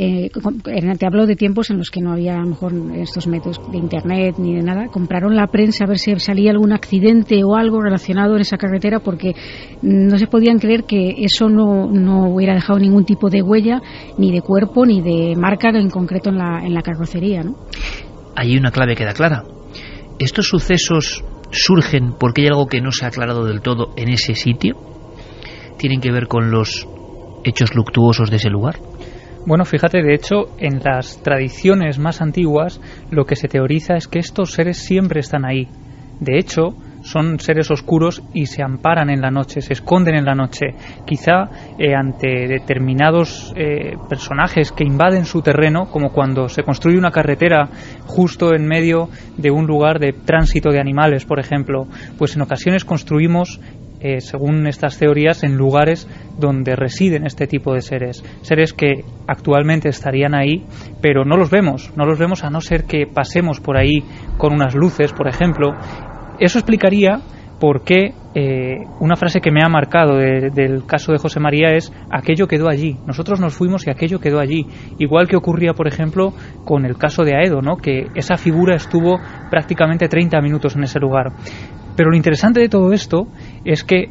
te hablo de tiempos en los que no había a lo mejor estos métodos de internet ni de nada, compraron la prensa a ver si salía algún accidente o algo relacionado en esa carretera porque no se podían creer que eso no hubiera dejado ningún tipo de huella ni de cuerpo ni de marca en concreto en la carrocería, ¿no? Hay una clave que queda clara. ¿Estos sucesos surgen porque hay algo que no se ha aclarado del todo en ese sitio? ¿Tienen que ver con los hechos luctuosos de ese lugar? Bueno, fíjate, de hecho, en las tradiciones más antiguas lo que se teoriza es que estos seres siempre están ahí. De hecho, son seres oscuros y se amparan en la noche, se esconden en la noche, quizá ante determinados personajes que invaden su terreno, como cuando se construye una carretera justo en medio de un lugar de tránsito de animales, por ejemplo. Pues en ocasiones construimos, según estas teorías, en lugares donde residen este tipo de seres que actualmente estarían ahí, pero no los vemos a no ser que pasemos por ahí con unas luces, por ejemplo. Eso explicaría por qué una frase que me ha marcado del caso de José María es: aquello quedó allí, nosotros nos fuimos y aquello quedó allí. Igual que ocurría, por ejemplo, con el caso de Aedo, ¿no? Que esa figura estuvo prácticamente 30 minutos en ese lugar. Pero lo interesante de todo esto es que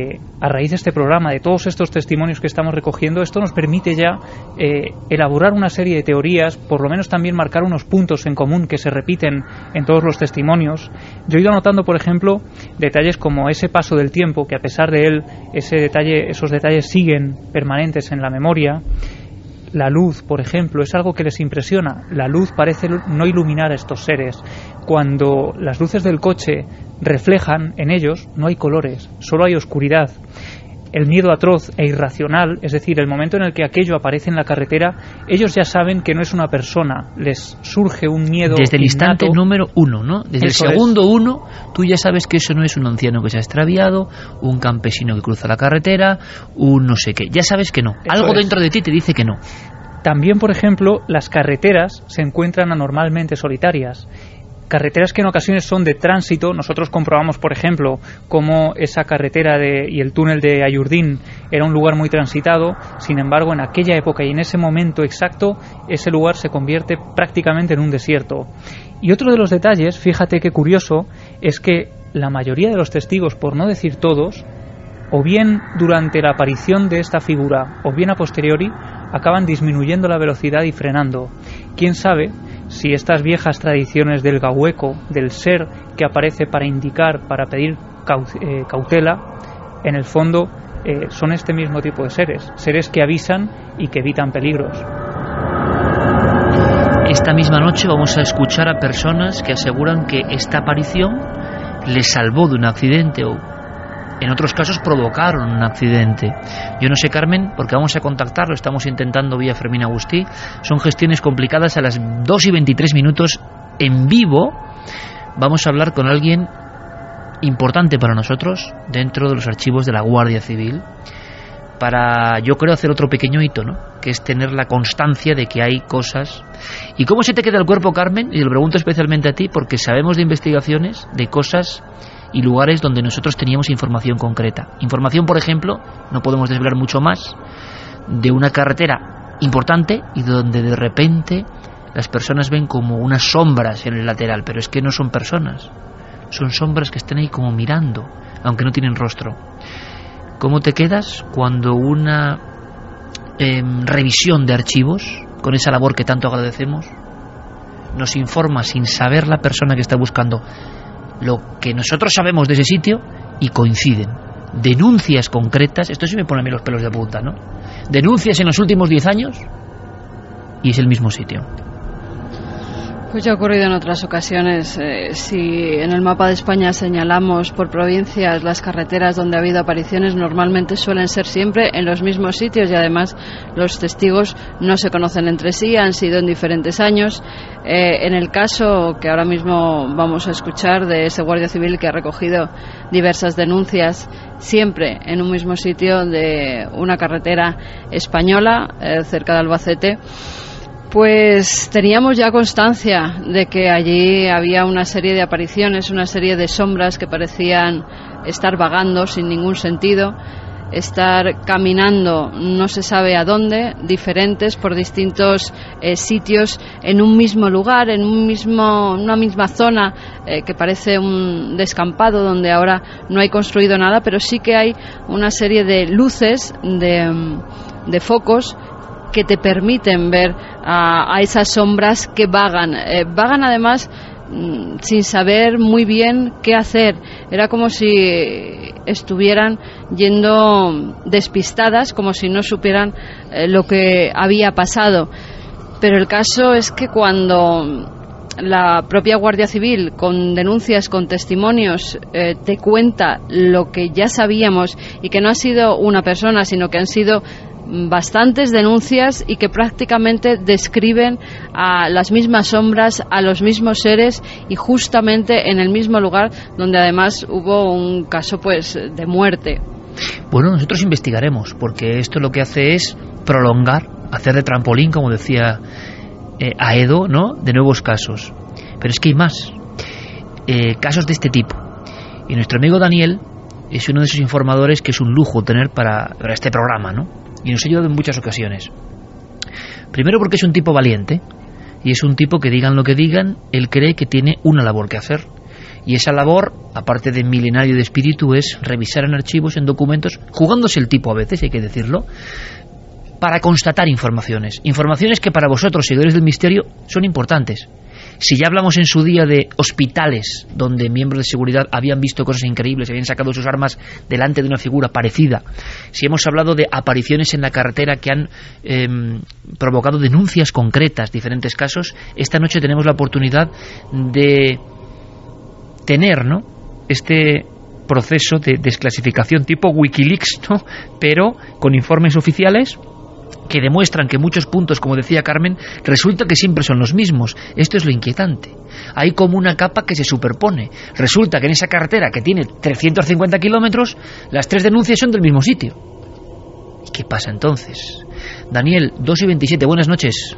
a raíz de este programa, de todos estos testimonios que estamos recogiendo, esto nos permite ya elaborar una serie de teorías, por lo menos también marcar unos puntos en común que se repiten en todos los testimonios. Yo he ido anotando, por ejemplo, detalles como ese paso del tiempo, que a pesar de él, esos detalles siguen permanentes en la memoria. La luz, por ejemplo, es algo que les impresiona. La luz parece no iluminar a estos seres. Cuando las luces del coche reflejan en ellos, no hay colores, solo hay oscuridad. El miedo atroz e irracional, es decir, el momento en el que aquello aparece en la carretera, ellos ya saben que no es una persona, les surge un miedo desde el innato. Instante número 1, ¿no? Desde eso el segundo 1, tú ya sabes que eso no es un anciano que se ha extraviado, un campesino que cruza la carretera, un no sé qué. Ya sabes que no. Algo dentro de ti te dice que no. También, por ejemplo, las carreteras se encuentran anormalmente solitarias. Carreteras que en ocasiones son de tránsito. Nosotros comprobamos, por ejemplo, cómo esa carretera y el túnel de Ayurdín era un lugar muy transitado. Sin embargo, en aquella época y en ese momento exacto, ese lugar se convierte prácticamente en un desierto. Y otro de los detalles, fíjate qué curioso, es que la mayoría de los testigos, por no decir todos, o bien durante la aparición de esta figura o bien a posteriori, acaban disminuyendo la velocidad y frenando. ¿Quién sabe si estas viejas tradiciones del gahueco, del ser que aparece para indicar, para pedir cautela, en el fondo son este mismo tipo de seres que avisan y que evitan peligros? Esta misma noche vamos a escuchar a personas que aseguran que esta aparición les salvó de un accidente o en otros casos provocaron un accidente. Yo no sé, Carmen, porque vamos a contactarlo, estamos intentando vía Fermín Agustí. Son gestiones complicadas. A las 2:23 en vivo vamos a hablar con alguien importante para nosotros dentro de los archivos de la Guardia Civil, para, yo creo, hacer otro pequeño hito, ¿no? Que es tener la constancia de que hay cosas. ¿Y cómo se te queda el cuerpo, Carmen? Y lo pregunto especialmente a ti, porque sabemos de investigaciones, de cosas y lugares donde nosotros teníamos información concreta. Información, por ejemplo, no podemos desvelar mucho más, de una carretera importante y donde de repente las personas ven como unas sombras en el lateral, pero es que no son personas, son sombras que están ahí como mirando, aunque no tienen rostro. ¿Cómo te quedas cuando una revisión de archivos, con esa labor que tanto agradecemos, nos informa sin saber la persona que está buscando lo que nosotros sabemos de ese sitio y coinciden. Denuncias concretas, esto sí me pone a mí los pelos de punta, ¿no? Denuncias en los últimos 10 años y es el mismo sitio. Pues ya ha ocurrido en otras ocasiones. Si en el mapa de España señalamos por provincias las carreteras donde ha habido apariciones, normalmente suelen ser siempre en los mismos sitios y además los testigos no se conocen entre sí, han sido en diferentes años. En el caso que ahora mismo vamos a escuchar de ese guardia civil que ha recogido diversas denuncias siempre en un mismo sitio de una carretera española cerca de Albacete, pues teníamos ya constancia de que allí había una serie de apariciones, una serie de sombras que parecían estar vagando sin ningún sentido, estar caminando no se sabe a dónde, diferentes por distintos sitios en un mismo lugar, en una misma zona que parece un descampado donde ahora no hay construido nada, pero sí que hay una serie de luces, de focos que te permiten ver a esas sombras que vagan. Vagan además sin saber muy bien qué hacer. Era como si estuvieran yendo despistadas, como si no supieran lo que había pasado. Pero el caso es que cuando la propia Guardia Civil, con denuncias, con testimonios, te cuenta lo que ya sabíamos y que no ha sido una persona, sino que han sido bastantes denuncias y que prácticamente describen a las mismas sombras, a los mismos seres y justamente en el mismo lugar donde además hubo un caso pues de muerte. Bueno, nosotros investigaremos porque esto lo que hace es prolongar, hacer de trampolín, como decía Aedo, ¿no?, de nuevos casos. Pero es que hay más casos de este tipo y nuestro amigo Daniel es uno de esos informadores que es un lujo tener para este programa, ¿no? Y nos ha ayudado en muchas ocasiones. Primero porque es un tipo valiente y es un tipo que digan lo que digan, él cree que tiene una labor que hacer. Y esa labor, aparte de milenario de espíritu, es revisar en archivos, en documentos, jugándose el tipo a veces, hay que decirlo, para constatar informaciones. Informaciones que para vosotros, seguidores del misterio, son importantes. Si ya hablamos en su día de hospitales donde miembros de seguridad habían visto cosas increíbles, habían sacado sus armas delante de una figura parecida, si hemos hablado de apariciones en la carretera que han provocado denuncias concretas, diferentes casos, esta noche tenemos la oportunidad de tener, ¿no?, este proceso de desclasificación tipo Wikileaks, ¿no?, pero con informes oficiales que demuestran que muchos puntos, como decía Carmen, resulta que siempre son los mismos. Esto es lo inquietante. Hay como una capa que se superpone. Resulta que en esa carretera que tiene 350 kilómetros, las 3 denuncias son del mismo sitio. ¿Y qué pasa entonces? Daniel, 2:27, buenas noches.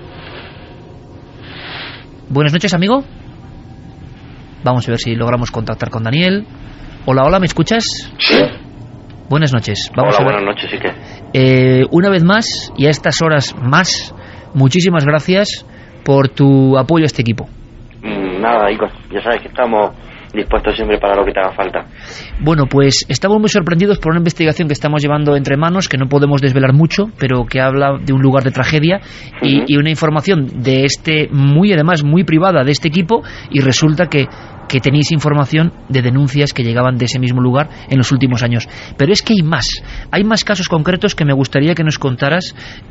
Buenas noches, amigo. Vamos a ver si logramos contactar con Daniel. Hola, hola, ¿me escuchas? Sí. Buenas noches. Vamos a ver. Buenas noches, sí que. Una vez más, y a estas horas más, muchísimas gracias por tu apoyo a este equipo. Nada, Icos, ya sabes que estamos dispuestos siempre para lo que te haga falta. Bueno, pues estamos muy sorprendidos por una investigación que estamos llevando entre manos, que no podemos desvelar mucho, pero que habla de un lugar de tragedia y una información de además muy privada de este equipo, y resulta que tenéis información de denuncias que llegaban de ese mismo lugar en los últimos años. Pero es que hay más casos concretos que me gustaría que nos contaras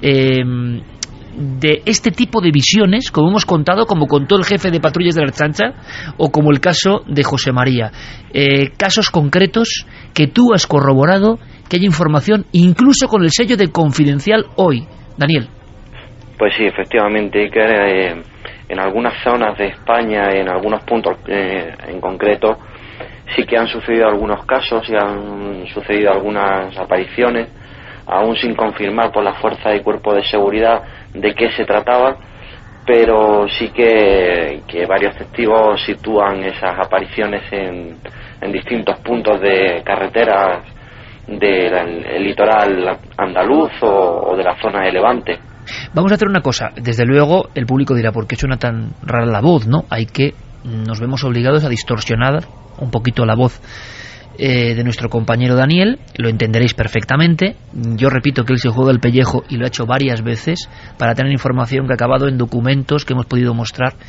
de este tipo de visiones, como hemos contado, como contó el jefe de patrullas de la Ertzaintza, o como el caso de José María. Casos concretos que tú has corroborado, que hay información, incluso con el sello de confidencial hoy. Daniel. Pues sí, efectivamente, que en algunas zonas de España, en algunos puntos en concreto, sí que han sucedido algunos casos y han sucedido algunas apariciones, aún sin confirmar por la fuerza y cuerpo de seguridad de qué se trataba, pero sí que varios testigos sitúan esas apariciones en distintos puntos de carreteras del litoral andaluz o de la zona de Levante. Vamos a hacer una cosa. Desde luego el público dirá, ¿por qué suena tan rara la voz?, ¿no? Nos vemos obligados a distorsionar un poquito la voz de nuestro compañero Daniel. Lo entenderéis perfectamente. Yo repito que él se juega el pellejo y lo ha hecho varias veces para tener información que ha acabado en documentos que hemos podido mostrar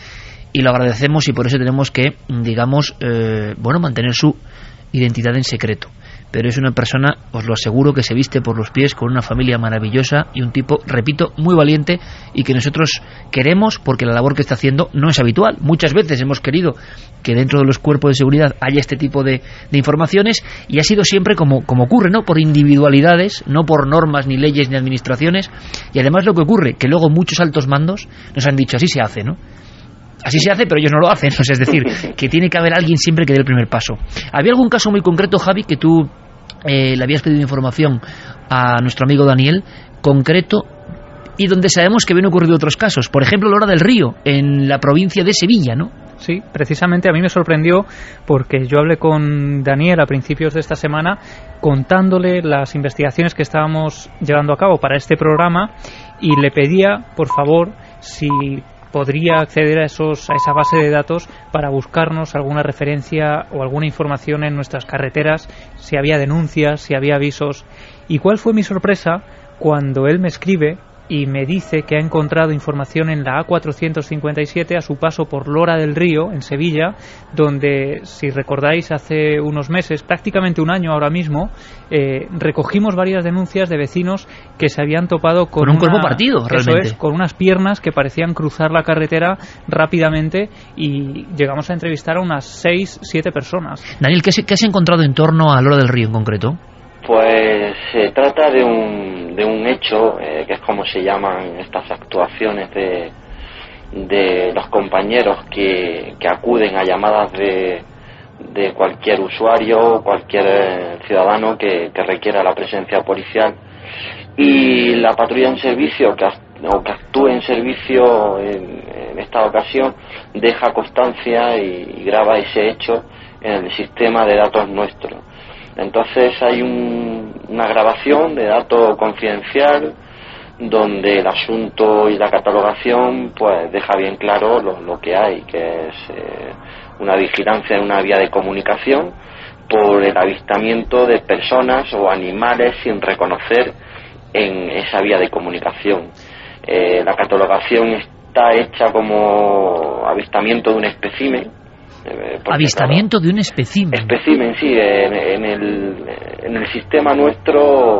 y lo agradecemos, y por eso tenemos que, digamos, mantener su identidad en secreto. Pero es una persona, os lo aseguro, que se viste por los pies, con una familia maravillosa y un tipo, repito, muy valiente, y que nosotros queremos, porque la labor que está haciendo no es habitual. Muchas veces hemos querido que dentro de los cuerpos de seguridad haya este tipo de informaciones, y ha sido siempre como ocurre, ¿no? Por individualidades, no por normas, ni leyes, ni administraciones. Y además lo que ocurre, que luego muchos altos mandos nos han dicho, así se hace, ¿no? Así se hace, pero ellos no lo hacen. O sea, es decir, que tiene que haber alguien siempre que dé el primer paso. ¿Había algún caso muy concreto, Javi, que tú le habías pedido información a nuestro amigo Daniel, concreto, y donde sabemos que habían ocurrido otros casos? Por ejemplo, Lora del Río, en la provincia de Sevilla, ¿no? Sí, precisamente a mí me sorprendió, porque yo hablé con Daniel a principios de esta semana contándole las investigaciones que estábamos llevando a cabo para este programa, y le pedía, por favor, si podría acceder a esa base de datos para buscarnos alguna referencia o alguna información en nuestras carreteras, si había denuncias, si había avisos. ¿Y cuál fue mi sorpresa cuando él me escribe y me dice que ha encontrado información en la A457 a su paso por Lora del Río, en Sevilla, donde, si recordáis, hace unos meses, prácticamente un año ahora mismo, recogimos varias denuncias de vecinos que se habían topado con un cuerpo partido, realmente. Eso es, con unas piernas que parecían cruzar la carretera rápidamente, y llegamos a entrevistar a unas 6-7 personas. Daniel, ¿qué has encontrado en torno a Lora del Río en concreto? Pues se trata de un hecho, que es como se llaman estas actuaciones de los compañeros que acuden a llamadas de cualquier usuario, cualquier ciudadano que requiera la presencia policial, y la patrulla en servicio que actúe en servicio en esta ocasión deja constancia y graba ese hecho en el sistema de datos nuestro. Entonces hay una grabación de datos confidencial donde el asunto y la catalogación pues deja bien claro lo que hay, que es una vigilancia en una vía de comunicación por el avistamiento de personas o animales sin reconocer en esa vía de comunicación. La catalogación está hecha como avistamiento de un espécimen. Avistamiento de un espécimen. Espécimen, sí. En el sistema nuestro,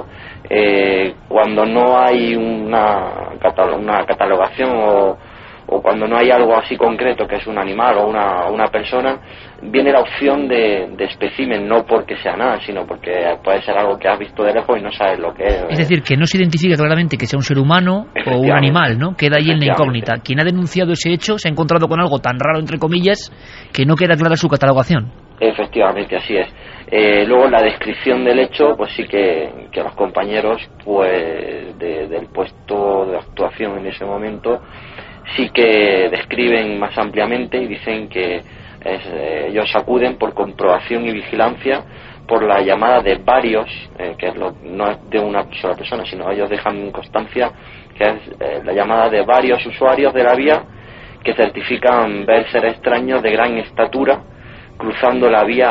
cuando no hay una catalogación o cuando no hay algo así concreto que es un animal o una persona, viene la opción de espécimen, no porque sea nada, sino porque puede ser algo que has visto de lejos y no sabes lo que es. Es decir, que no se identifica claramente que sea un ser humano o un animal, ¿no? Queda ahí en la incógnita. Quien ha denunciado ese hecho se ha encontrado con algo tan raro, entre comillas, que no queda clara su catalogación. Efectivamente, así es. Luego la descripción del hecho, pues sí que los compañeros pues del puesto de actuación en ese momento sí que describen más ampliamente y dicen que ellos acuden por comprobación y vigilancia por la llamada de varios, que no es de una sola persona, sino ellos dejan constancia que es la llamada de varios usuarios de la vía que certifican ver seres extraños de gran estatura cruzando la vía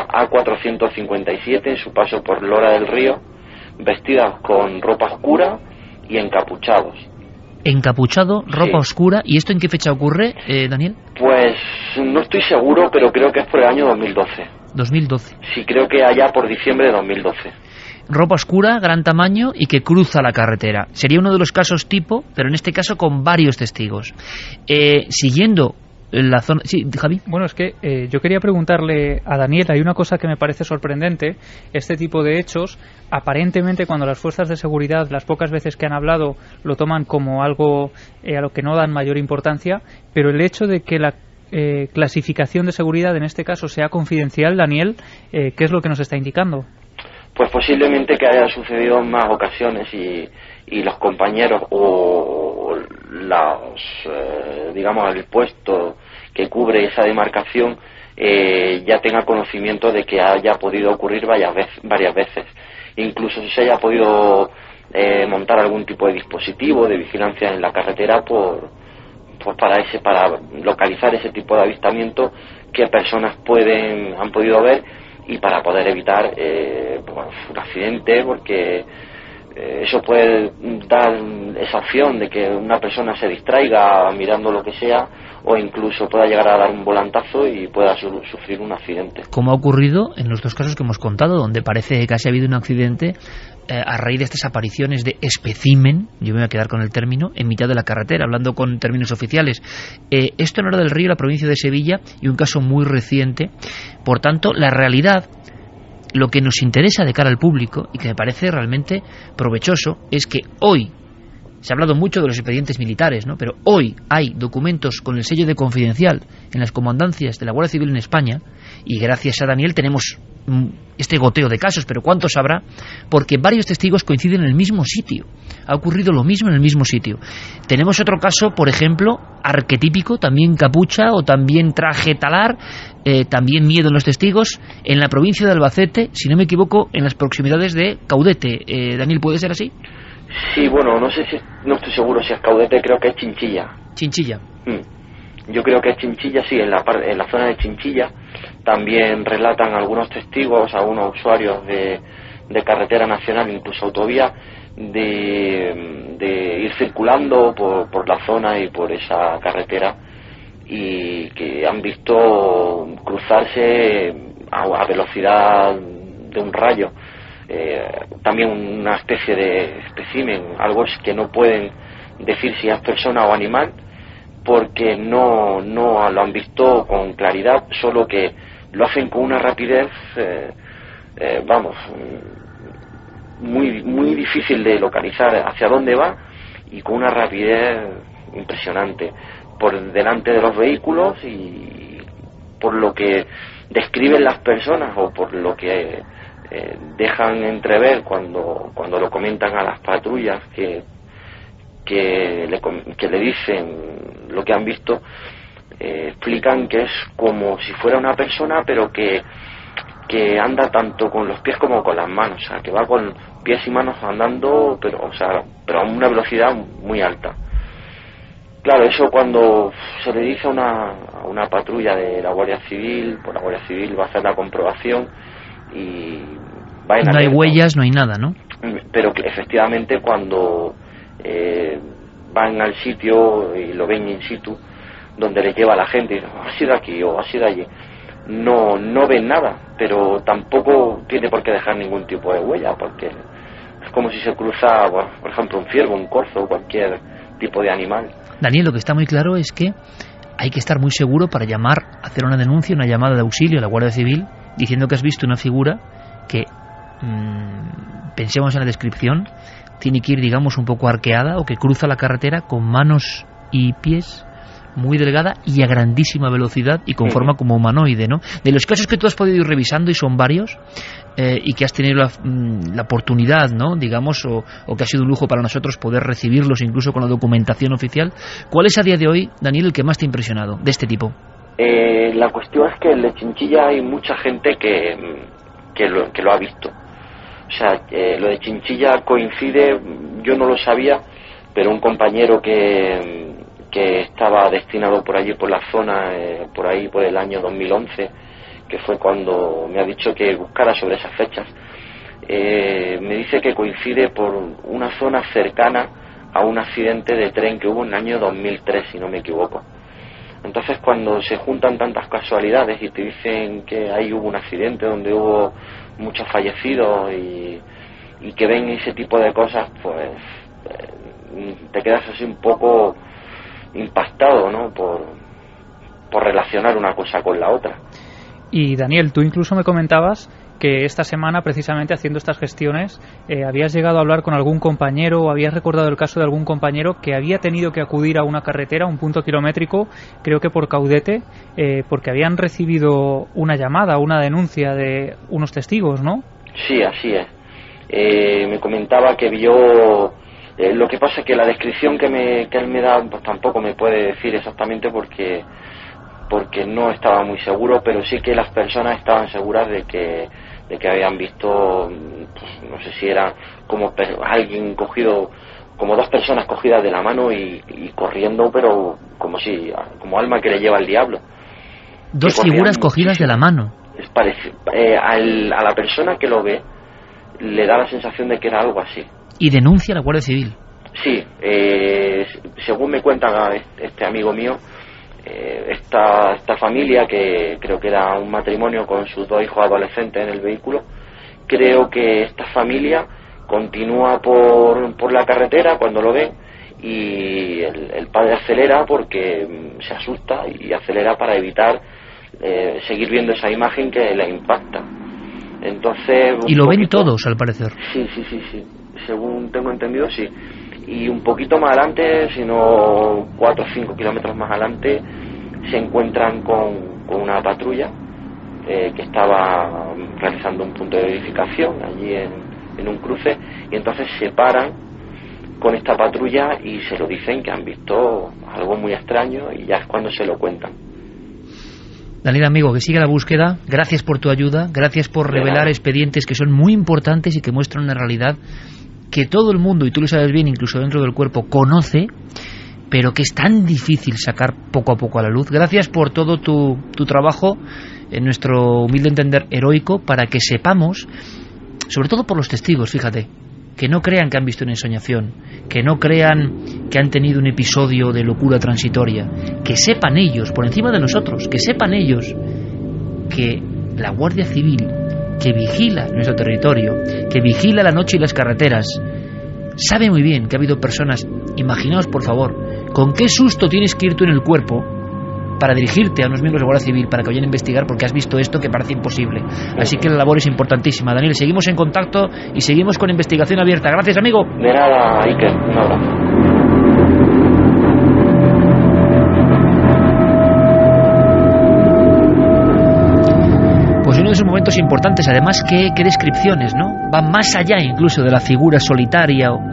A457 en su paso por Lora del Río, vestidas con ropa oscura y encapuchados. Encapuchado, ropa oscura. ¿Y esto en qué fecha ocurre, Daniel? Pues no estoy seguro, pero creo que es por el año 2012. 2012. Sí, creo que allá por diciembre de 2012. Ropa oscura, gran tamaño y que cruza la carretera. Sería uno de los casos tipo, pero en este caso con varios testigos. Siguiendo la zona... Sí, Javi. Bueno, es que yo quería preguntarle a Daniel, hay una cosa que me parece sorprendente. Este tipo de hechos, aparentemente cuando las fuerzas de seguridad, las pocas veces que han hablado, lo toman como algo a lo que no dan mayor importancia, pero el hecho de que la clasificación de seguridad en este caso sea confidencial, Daniel, ¿qué es lo que nos está indicando? Pues posiblemente que haya sucedido en más ocasiones y los compañeros o digamos el puesto que cubre esa demarcación ya tenga conocimiento de que haya podido ocurrir varias veces. Incluso si se haya podido montar algún tipo de dispositivo de vigilancia en la carretera para localizar ese tipo de avistamiento que personas han podido ver y para poder evitar un accidente, porque eso puede dar esa opción de que una persona se distraiga mirando lo que sea, o incluso pueda llegar a dar un volantazo y pueda sufrir un accidente. Como ha ocurrido en los dos casos que hemos contado, donde parece que casi ha habido un accidente a raíz de estas apariciones de espécimen, yo me voy a quedar con el término, en mitad de la carretera, hablando con términos oficiales. Esto en Hora del Río, la provincia de Sevilla, y un caso muy reciente. Por tanto, la realidad, lo que nos interesa de cara al público, y que me parece realmente provechoso, es que hoy, se ha hablado mucho de los expedientes militares, ¿no? Pero hoy hay documentos con el sello de confidencial en las comandancias de la Guardia Civil en España, y gracias a Daniel tenemos este goteo de casos, pero ¿cuántos habrá? Porque varios testigos coinciden en el mismo sitio. Ha ocurrido lo mismo en el mismo sitio. Tenemos otro caso, por ejemplo, arquetípico, también capucha o también traje talar, también miedo en los testigos, en la provincia de Albacete, si no me equivoco, en las proximidades de Caudete. Daniel, ¿puede ser así? Sí, bueno, no estoy seguro si es Caudete, creo que es Chinchilla. Chinchilla. Yo creo que es Chinchilla, sí, en la zona de Chinchilla. También relatan algunos testigos, algunos usuarios de carretera nacional, incluso autovía, de ir circulando por la zona y por esa carretera, y que han visto cruzarse a velocidad de un rayo. También una especie de espécimen, algo que no pueden decir si es persona o animal, porque no lo han visto con claridad, solo que lo hacen con una rapidez, muy, muy difícil de localizar hacia dónde va, y con una rapidez impresionante por delante de los vehículos, y por lo que describen las personas o por lo que dejan entrever cuando lo comentan a las patrullas que le dicen lo que han visto. Explican que es como si fuera una persona, pero que anda tanto con los pies como con las manos, o sea, que va con pies y manos andando, pero a una velocidad muy alta. Claro, eso cuando se le dice a una patrulla de la Guardia Civil, pues la Guardia Civil va a hacer la comprobación y va en no hay huellas, no hay nada, ¿no? Pero que efectivamente cuando van al sitio y lo ven in situ, donde le lleva a la gente, ha sido aquí o ha sido allí, no ven nada, pero tampoco tiene por qué dejar ningún tipo de huella, porque es como si se cruza, por ejemplo, un ciervo, un corzo o cualquier tipo de animal. Daniel, lo que está muy claro es que hay que estar muy seguro para hacer una denuncia, una llamada de auxilio a la Guardia Civil, diciendo que has visto una figura que, pensemos en la descripción, tiene que ir, digamos, un poco arqueada, o que cruza la carretera con manos y pies muy delgada y a grandísima velocidad y con forma como humanoide, ¿no? De los casos que tú has podido ir revisando, y son varios, y que has tenido la oportunidad, ¿no?, digamos, o que ha sido un lujo para nosotros poder recibirlos incluso con la documentación oficial, ¿cuál es a día de hoy, Daniel, el que más te ha impresionado de este tipo? La cuestión es que en Chinchilla hay mucha gente que lo ha visto. O sea, lo de Chinchilla coincide, yo no lo sabía, pero un compañero que estaba destinado por allí, por la zona, por ahí por el año 2011, que fue cuando me ha dicho que buscara sobre esas fechas, me dice que coincide por una zona cercana a un accidente de tren que hubo en el año 2003, si no me equivoco. Entonces, cuando se juntan tantas casualidades y te dicen que ahí hubo un accidente donde hubo muchos fallecidos y que ven ese tipo de cosas, pues te quedas así un poco impactado, ¿no?, por relacionar una cosa con la otra. Y Daniel, tú incluso me comentabas que esta semana, precisamente haciendo estas gestiones, habías llegado a hablar con algún compañero, o habías recordado el caso de algún compañero que había tenido que acudir a una carretera, a un punto kilométrico, creo que por Caudete, porque habían recibido una llamada, una denuncia de unos testigos, ¿no? Sí, así es. Me comentaba que vio... lo que pasa es que la descripción que él me da, pues tampoco me puede decir exactamente porque no estaba muy seguro, pero sí que las personas estaban seguras de que habían visto, pues, no sé si era como alguien cogido, como dos personas cogidas de la mano y corriendo, pero como alma que le lleva el diablo. Dos figuras cogidas de la mano. A la persona que lo ve le da la sensación de que era algo así. y denuncia a la Guardia Civil. Sí, según me cuenta este amigo mío, esta familia, que creo que era un matrimonio con sus 2 hijos adolescentes en el vehículo, creo que esta familia continúa por la carretera cuando lo ve, y el padre acelera porque se asusta y acelera para evitar seguir viendo esa imagen que le impacta. Entonces, y lo ven todos, al parecer. Sí, según tengo entendido, sí. Y un poquito más adelante, sino 4 o 5 kilómetros más adelante, se encuentran con una patrulla que estaba realizando un punto de verificación allí en un cruce, y entonces se paran con esta patrulla y se lo dicen que han visto algo muy extraño, y ya es cuando se lo cuentan. Daniel, amigo, que siga la búsqueda. Gracias por tu ayuda, gracias por revelar expedientes que son muy importantes y que muestran una realidad que todo el mundo, y tú lo sabes bien, incluso dentro del cuerpo, conoce, pero que es tan difícil sacar poco a poco a la luz. Gracias por todo tu trabajo, en nuestro humilde entender heroico, para que sepamos, sobre todo por los testigos, fíjate, que no crean que han visto una ensoñación, que no crean que han tenido un episodio de locura transitoria, que sepan ellos, por encima de nosotros, que sepan ellos que la Guardia Civil, que vigila nuestro territorio, que vigila la noche y las carreteras, sabe muy bien que ha habido personas. Imaginaos, por favor, con qué susto tienes que ir tú en el cuerpo para dirigirte a unos miembros de la Guardia Civil para que vayan a investigar porque has visto esto que parece imposible. Así que la labor es importantísima. Daniel, seguimos en contacto y seguimos con investigación abierta. Gracias, amigo. De nada, Iker. Un abrazo. Pues uno de esos momentos importantes, además, qué descripciones, ¿no? Van más allá incluso de la figura solitaria, o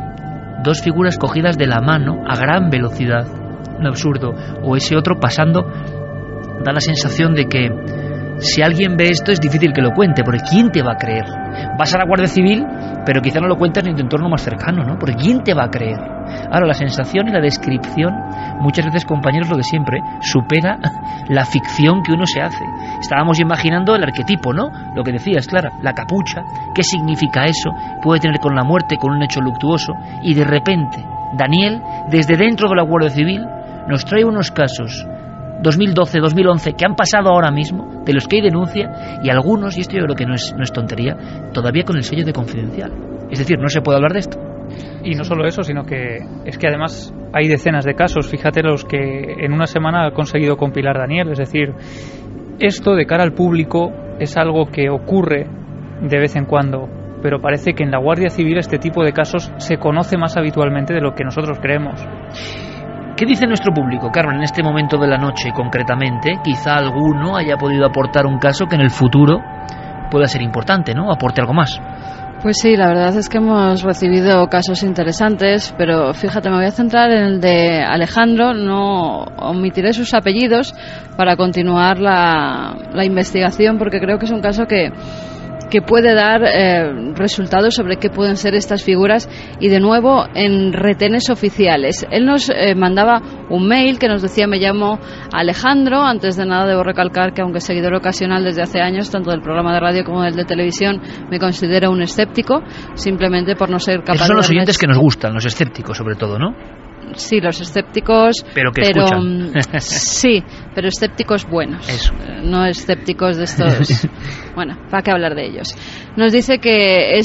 2 figuras cogidas de la mano a gran velocidad, un absurdo, o ese otro pasando. Da la sensación de que si alguien ve esto es difícil que lo cuente, porque ¿quién te va a creer? Vas a la Guardia Civil, pero quizá no lo cuentas ni en tu entorno más cercano, ¿no? Porque ¿quién te va a creer? Ahora, la sensación y la descripción, muchas veces, compañeros, lo de siempre, supera la ficción que uno se hace. Estábamos imaginando el arquetipo, ¿no? Lo que decías, Clara, la capucha, ¿qué significa eso? Puede tener con la muerte, con un hecho luctuoso, y de repente, Daniel, desde dentro de la Guardia Civil, nos trae unos casos 2012, 2011, que han pasado ahora mismo, de los que hay denuncia, y algunos, y esto yo creo que no es tontería, todavía con el sello de confidencial. Es decir, no se puede hablar de esto. Y no solo eso, sino que es que además hay decenas de casos. Fíjate los que en una semana ha conseguido compilar Daniel. Es decir, esto de cara al público es algo que ocurre de vez en cuando, pero parece que en la Guardia Civil este tipo de casos se conoce más habitualmente de lo que nosotros creemos. ¿Qué dice nuestro público, Carmen, en este momento de la noche concretamente? Quizá alguno haya podido aportar un caso que en el futuro pueda ser importante, ¿no? Aporte algo más. Pues sí, la verdad es que hemos recibido casos interesantes, pero fíjate, me voy a centrar en el de Alejandro, no omitiré sus apellidos para continuar la investigación, porque creo que es un caso que puede dar resultados sobre qué pueden ser estas figuras, y de nuevo en retenes oficiales. Él nos mandaba un mail que nos decía: me llamo Alejandro. Antes de nada debo recalcar que, aunque seguidor ocasional desde hace años tanto del programa de radio como del de televisión, me considero un escéptico, simplemente por no ser capaz de... Esos son los oyentes que nos gustan, los escépticos sobre todo, ¿no? Sí, los escépticos, pero escuchan. Sí, pero escépticos buenos. Eso. No escépticos de estos. Bueno, ¿para qué hablar de ellos? Nos dice que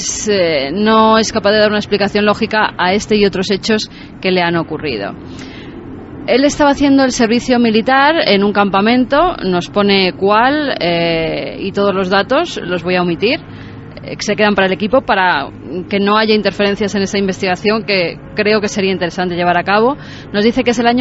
no es capaz de dar una explicación lógica a este y otros hechos que le han ocurrido. Él estaba haciendo el servicio militar en un campamento, nos pone cuál y todos los datos, los voy a omitir, que se quedan para el equipo, para que no haya interferencias en esa investigación que creo que sería interesante llevar a cabo. Nos dice que es el año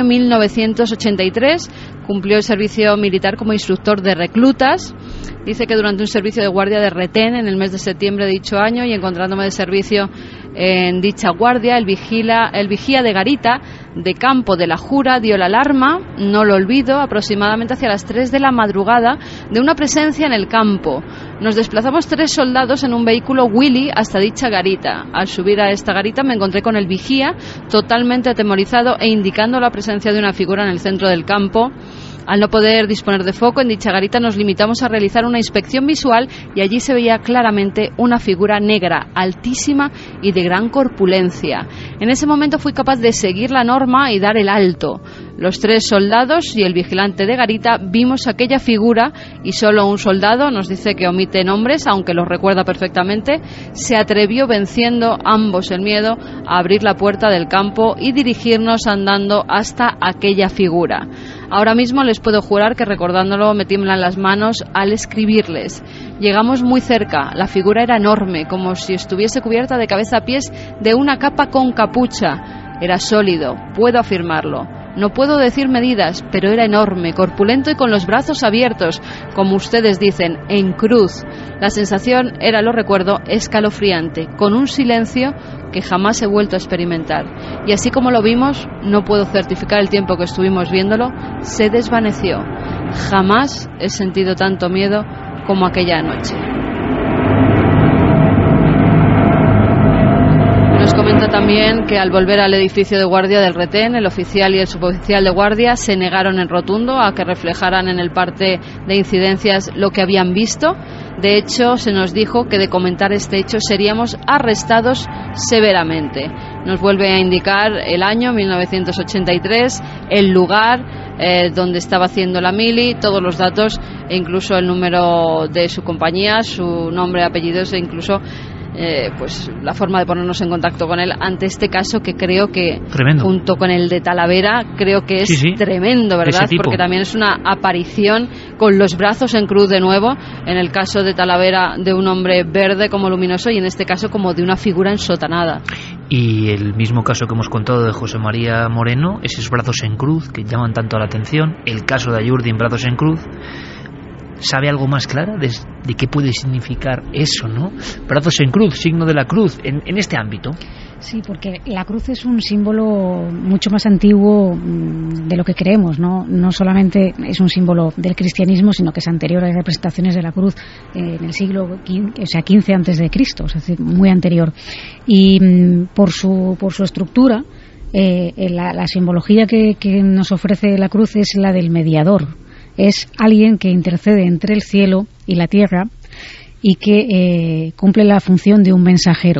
1983, cumplió el servicio militar como instructor de reclutas. Dice que durante un servicio de guardia de retén en el mes de septiembre de dicho año, y encontrándome de servicio en dicha guardia, el vigía de garita de campo de la Jura dio la alarma, no lo olvido, aproximadamente hacia las 3 de la madrugada, de una presencia en el campo. Nos desplazamos 3 soldados en un vehículo Willy hasta dicha garita. Al subir a esta garita me encontré con el vigía, totalmente atemorizado e indicando la presencia de una figura en el centro del campo. Al no poder disponer de foco, en dicha garita nos limitamos a realizar una inspección visual y allí se veía claramente una figura negra, altísima y de gran corpulencia. En ese momento fui capaz de seguir la norma y dar el alto. Los 3 soldados y el vigilante de garita vimos aquella figura y solo un soldado, nos dice que omite nombres, aunque los recuerda perfectamente, se atrevió, venciendo ambos el miedo, a abrir la puerta del campo y dirigirnos andando hasta aquella figura. Ahora mismo les puedo jurar que recordándolo me tiemblan las manos al escribirles. Llegamos muy cerca, la figura era enorme, como si estuviese cubierta de cabeza a pies de una capa con capucha. Era sólido, puedo afirmarlo. No puedo decir medidas, pero era enorme, corpulento y con los brazos abiertos, como ustedes dicen, en cruz. La sensación era, lo recuerdo, escalofriante, con un silencio que jamás he vuelto a experimentar. Y así como lo vimos, no puedo certificar el tiempo que estuvimos viéndolo, se desvaneció. Jamás he sentido tanto miedo como aquella noche. Nos comenta también que al volver al edificio de guardia del retén, el oficial y el suboficial de guardia se negaron en rotundo a que reflejaran en el parte de incidencias lo que habían visto. De hecho, se nos dijo que de comentar este hecho seríamos arrestados severamente. Nos vuelve a indicar el año 1983, el lugar donde estaba haciendo la mili, todos los datos e incluso el número de su compañía, su nombre, apellidos e incluso pues la forma de ponernos en contacto con él ante este caso, que creo que tremendo, junto con el de Talavera, creo que es tremendo, ¿verdad? Porque también es una aparición con los brazos en cruz de nuevo, en el caso de Talavera de un hombre verde como luminoso y en este caso como de una figura ensotanada. Y el mismo caso que hemos contado de José María Moreno, esos brazos en cruz que llaman tanto la atención, el caso de Ayurdin, brazos en cruz. ¿Sabe algo más clara de qué puede significar eso, no? Brazos en cruz, signo de la cruz, en este ámbito. Sí, porque la cruz es un símbolo mucho más antiguo de lo que creemos, ¿no? No solamente es un símbolo del cristianismo, sino que es anterior a las representaciones de la cruz en el siglo XV antes de Cristo, es decir, muy anterior. Y por su estructura, la simbología que nos ofrece la cruz es la del mediador. Es alguien que intercede entre el cielo y la tierra y que cumple la función de un mensajero.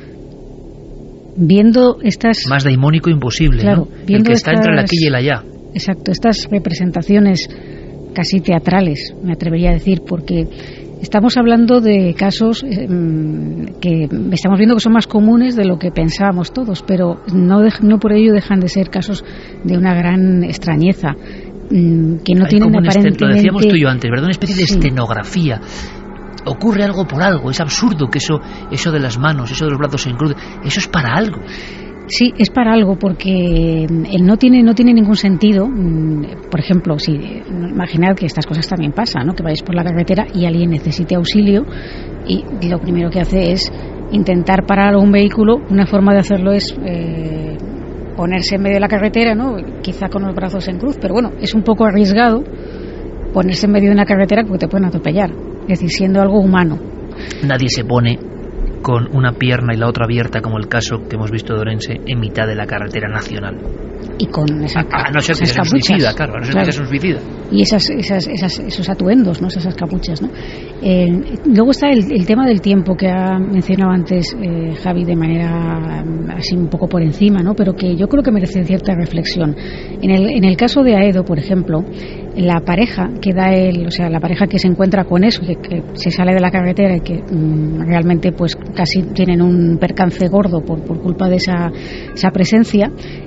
Viendo estas... Más daimónico imposible, claro, ¿no? El que está entre el aquí y el allá. Exacto, estas representaciones casi teatrales, me atrevería a decir, porque estamos hablando de casos que estamos viendo que son más comunes de lo que pensábamos todos, pero no por ello dejan de ser casos de una gran extrañeza. Que no tienen aparentemente... Lo decíamos tú y yo antes, ¿verdad? Una especie de escenografía. Ocurre algo por algo. Es absurdo que eso de las manos, eso de los brazos en cruz, eso es para algo. Sí, es para algo, porque no tiene ningún sentido. Por ejemplo, si imaginad que estas cosas también pasan, ¿no? Que vais por la carretera y alguien necesite auxilio y lo primero que hace es intentar parar un vehículo. Una forma de hacerlo es ponerse en medio de la carretera, ¿no? Quizá con los brazos en cruz, pero bueno, es un poco arriesgado ponerse en medio de una carretera porque te pueden atropellar, es decir, siendo algo humano. Nadie se pone con una pierna y la otra abierta, como el caso que hemos visto de Orense, en mitad de la carretera nacional. Y con a no ser que sea un suicida, claro, a no ser que sea un suicida. Y esos atuendos, ¿no? Esas capuchas, ¿no? Luego está el tema del tiempo que ha mencionado antes Javi de manera así un poco por encima, ¿no? Pero que yo creo que merece cierta reflexión. En el caso de Aedo, por ejemplo, la pareja que la pareja que se encuentra con eso, que se sale de la carretera y que realmente pues casi tienen un percance gordo por culpa de esa presencia,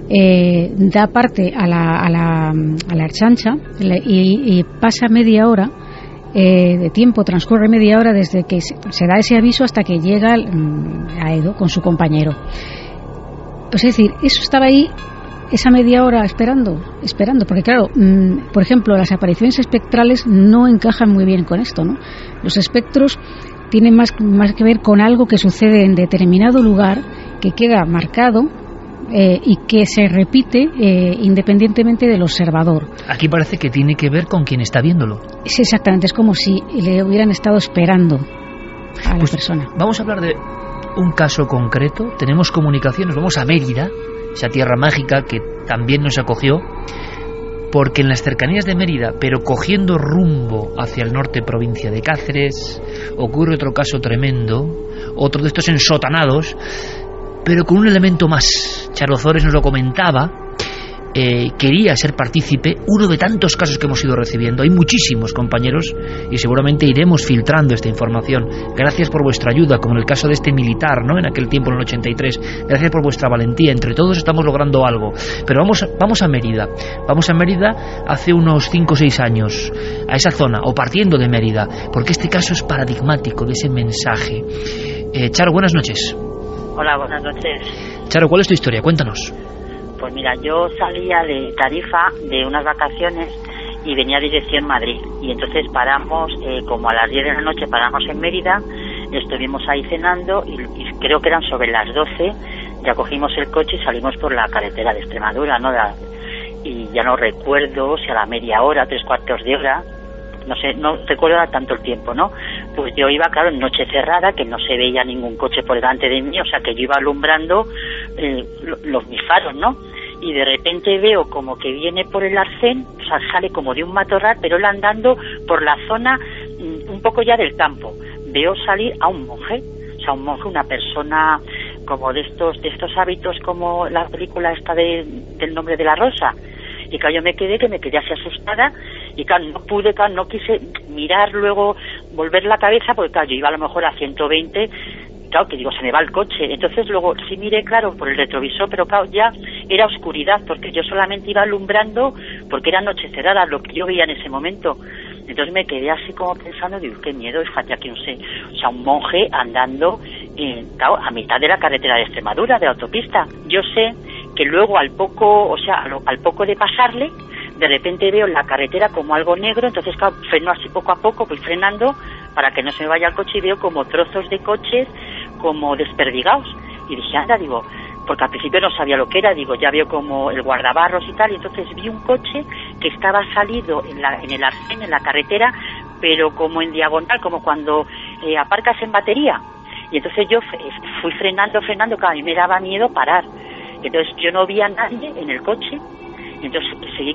da parte a la Ertzaintza y pasa media hora de tiempo, transcurre media hora desde que se da ese aviso hasta que llega Aedo con su compañero. Es decir, eso estaba ahí esa media hora esperando, porque claro, por ejemplo, las apariciones espectrales no encajan muy bien con esto, ¿no? Los espectros tienen más que ver con algo que sucede en determinado lugar, que queda marcado y que se repite independientemente del observador. Aquí parece que tiene que ver con quien está viéndolo. Sí, exactamente, es como si le hubieran estado esperando a la persona. Vamos a hablar de un caso concreto. Tenemos comunicaciones, vamos a Mérida, esa tierra mágica que también nos acogió, porque en las cercanías de Mérida, pero cogiendo rumbo hacia el norte, provincia de Cáceres, ocurre otro caso tremendo, otro de estos ensotanados, pero con un elemento más. Charo Ozores nos lo comentaba, quería ser partícipe, uno de tantos casos que hemos ido recibiendo. Hay muchísimos, compañeros, y seguramente iremos filtrando esta información. Gracias por vuestra ayuda, como en el caso de este militar, ¿no?, en aquel tiempo, en el 83. Gracias por vuestra valentía. Entre todos estamos logrando algo. Pero vamos a Mérida. Vamos a Mérida hace unos 5 o 6 años, a esa zona, o partiendo de Mérida, porque este caso es paradigmático de ese mensaje. Charo, buenas noches. Hola, buenas noches. Charo, ¿cuál es tu historia? Cuéntanos. Pues mira, yo salía de Tarifa de unas vacaciones y venía dirección Madrid. Y entonces paramos, como a las 10 de la noche paramos en Mérida, estuvimos ahí cenando y creo que eran sobre las 12, ya cogimos el coche y salimos por la carretera de Extremadura, ¿no? Y ya no recuerdo si a la media hora, 3/4 de hora, no sé, no recuerdo tanto el tiempo, ¿no? Pues yo iba, claro, en noche cerrada, que no se veía ningún coche por delante de mí, o sea que yo iba alumbrando mis faros, ¿no? Y de repente veo como que viene por el arcén, o sea, sale como de un matorral, pero él andando por la zona un poco ya del campo. Veo salir a un monje, o sea, un monje, una persona como de estos hábitos, como la película esta del Nombre de la Rosa. Y claro, yo me quedé así asustada y claro, no quise mirar luego, volver la cabeza, porque claro, yo iba a lo mejor a 120, claro, que digo, se me va el coche. Entonces luego sí miré, claro, por el retrovisor, pero claro, ya era oscuridad, porque yo solamente iba alumbrando, porque era noche cerrada, lo que yo veía en ese momento. Entonces me quedé así como pensando, digo, qué miedo, fíjate, aquí no sé, o sea, un monje andando, claro, a mitad de la carretera de Extremadura, de la autopista. Yo sé que luego al poco de pasarle, de repente veo la carretera como algo negro, entonces claro, freno así poco a poco, voy frenando para que no se me vaya el coche y veo como trozos de coches como desperdigados. Y dije, anda, digo, porque al principio no sabía lo que era, digo, ya veo como el guardabarros y tal, y entonces vi un coche que estaba salido en el arcén, en la carretera, pero como en diagonal, como cuando aparcas en batería. Y entonces yo fui frenando, claro, a mí me daba miedo parar. Entonces yo no vi a nadie en el coche, entonces seguí,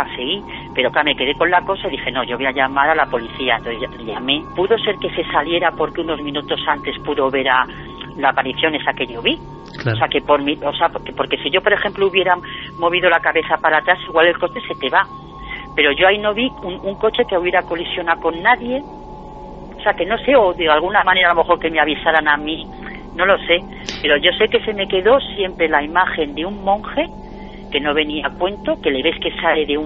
pero claro, me quedé con la cosa y dije, no, yo voy a llamar a la policía. Entonces llamé. Pudo ser que se saliera porque unos minutos antes pudo ver a la aparición esa que yo vi. Claro. O sea, que porque si yo, por ejemplo, hubiera movido la cabeza para atrás, igual el coche se te va. Pero yo ahí no vi un coche que hubiera colisionado con nadie. O sea, que no sé, o de alguna manera a lo mejor que me avisaran a mí, no lo sé. Pero yo sé que se me quedó siempre la imagen de un monje que no venía a cuento, que le ves que sale de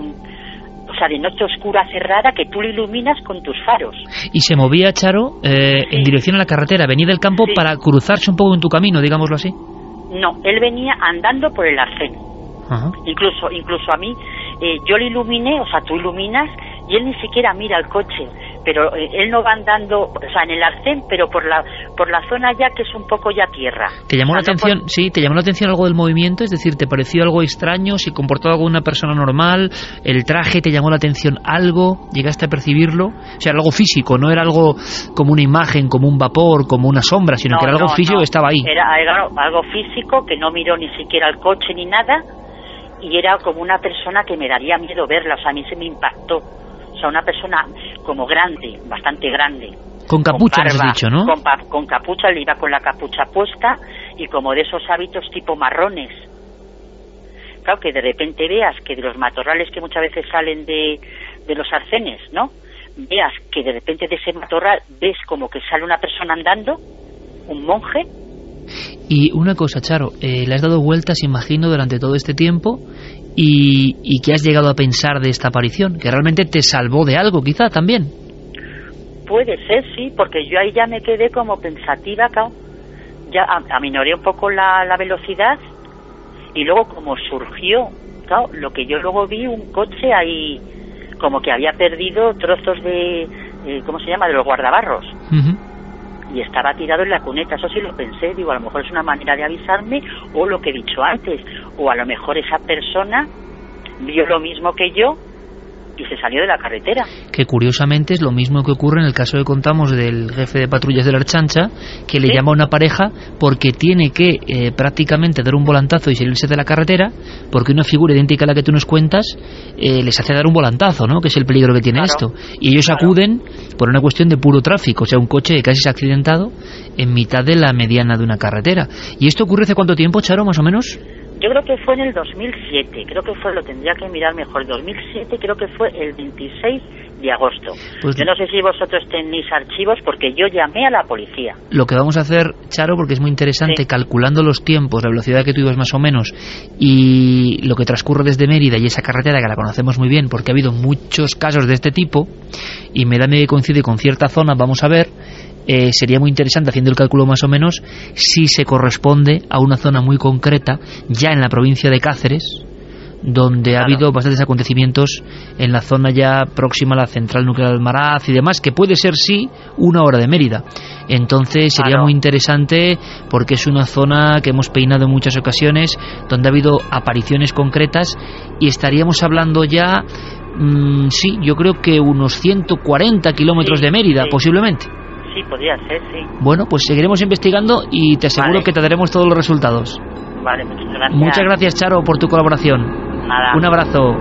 noche oscura cerrada, que tú lo iluminas con tus faros. Y se movía, Charo, en dirección a la carretera, venía del campo para cruzarse un poco en tu camino, digámoslo así. No, él venía andando por el arcén. Ajá. Incluso a mí, yo le iluminé, o sea, tú iluminas, y él ni siquiera mira el coche, pero él no va andando, o sea, en el arcén, pero por la zona ya que es un poco ya tierra. ¿Te llamó la atención, te llamó la atención algo del movimiento? Es decir, ¿te pareció algo extraño? ¿Se comportaba como una persona normal? ¿El traje te llamó la atención algo? ¿Llegaste a percibirlo? O sea, algo físico, no era algo como una imagen, como un vapor, como una sombra, sino que era algo físico que estaba ahí. Era algo físico, que no miró ni siquiera el coche ni nada, y era como una persona que me daría miedo verla, o sea, a mí se me impactó. O sea, una persona como grande, bastante grande. Con capucha, has dicho, ¿no? Con capucha, él iba con la capucha puesta y como de esos hábitos tipo marrones. Claro, que de repente veas que de los matorrales que muchas veces salen de los arcenes, ¿no? Veas que de repente de ese matorral ves como que sale una persona andando, un monje. Y una cosa, Charo, le has dado vueltas, imagino, durante todo este tiempo. ¿Y qué has llegado a pensar de esta aparición? ¿Que realmente te salvó de algo, quizá, también? Puede ser, sí, porque yo ahí ya me quedé como pensativa, claro. Ya aminoré un poco la velocidad y luego como surgió, claro, lo que yo luego vi, un coche ahí como que había perdido trozos de, ¿cómo se llama?, de los guardabarros. Y estaba tirado en la cuneta. Eso sí lo pensé, digo, a lo mejor es una manera de avisarme, o lo que he dicho antes, o a lo mejor esa persona vio lo mismo que yo y se salió de la carretera. Que curiosamente es lo mismo que ocurre en el caso que contamos del jefe de patrullas de la Ertzaintza, que le llama a una pareja porque tiene que prácticamente dar un volantazo y salirse de la carretera, porque una figura idéntica a la que tú nos cuentas les hace dar un volantazo, ¿no? Que es el peligro que tiene esto. Y ellos acuden por una cuestión de puro tráfico, o sea, un coche que casi se ha accidentado en mitad de la mediana de una carretera. ¿Y esto ocurre hace cuánto tiempo, Charo, más o menos? Yo creo que fue en el 2007, lo tendría que mirar mejor, 2007 creo que fue el 26 de agosto. Pues yo no sé si vosotros tenéis archivos, porque yo llamé a la policía. Lo que vamos a hacer, Charo, porque es muy interesante, calculando los tiempos, la velocidad que tú ibas más o menos, y lo que transcurre desde Mérida y esa carretera que la conocemos muy bien, porque ha habido muchos casos de este tipo, y me da que coincide con cierta zona, vamos a ver. Sería muy interesante, haciendo el cálculo más o menos, si se corresponde a una zona muy concreta, ya en la provincia de Cáceres, donde ha habido bastantes acontecimientos en la zona ya próxima a la central nuclear de Almaraz y demás, que puede ser, sí, 1 hora de Mérida. Entonces sería muy interesante, porque es una zona que hemos peinado en muchas ocasiones, donde ha habido apariciones concretas, y estaríamos hablando ya, sí, yo creo que unos 140 kilómetros de Mérida, posiblemente. Sí, podría ser, sí. Bueno, pues seguiremos investigando y te aseguro que te daremos todos los resultados. Vale, muchas gracias. Muchas gracias, Charo, por tu colaboración. Nada. Un abrazo.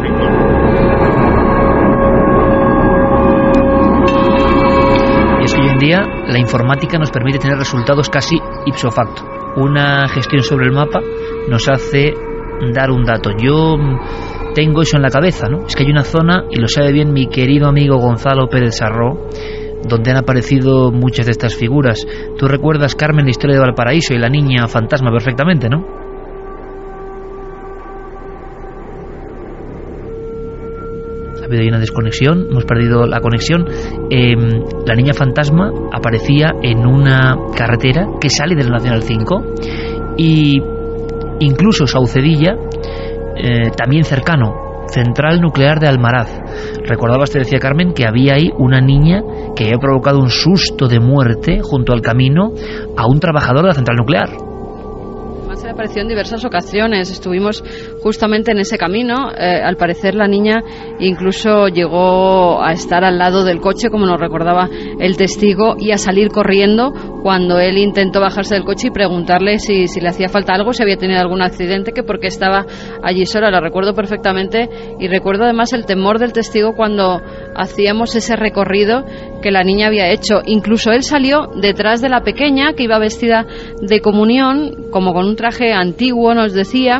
Y es que hoy en día la informática nos permite tener resultados casi ipso facto. Una gestión sobre el mapa nos hace dar un dato. Yo tengo eso en la cabeza, ¿no? Es que hay una zona, y lo sabe bien mi querido amigo Gonzalo Pérez Sarró, donde han aparecido muchas de estas figuras. Tú recuerdas, Carmen, la historia de Valparaíso y la niña fantasma perfectamente, ¿no? Ha habido ahí una desconexión, hemos perdido la conexión. La niña fantasma aparecía en una carretera que sale de la Nacional 5, y incluso Saucedilla, también cercano, central nuclear de Almaraz. Recordabas, te decía Carmen, que había ahí una niña que había provocado un susto de muerte junto al camino a un trabajador de la central nuclear. Además, se le apareció en diversas ocasiones. Estuvimos justamente en ese camino. Al parecer, la niña incluso llegó a estar al lado del coche, como nos recordaba el testigo, y a salir corriendo cuando él intentó bajarse del coche y preguntarle si le hacía falta algo, si había tenido algún accidente, que porque estaba allí sola. Lo recuerdo perfectamente, y recuerdo además el temor del testigo cuando hacíamos ese recorrido que la niña había hecho. Incluso él salió detrás de la pequeña, que iba vestida de comunión, como con un traje antiguo, nos decía,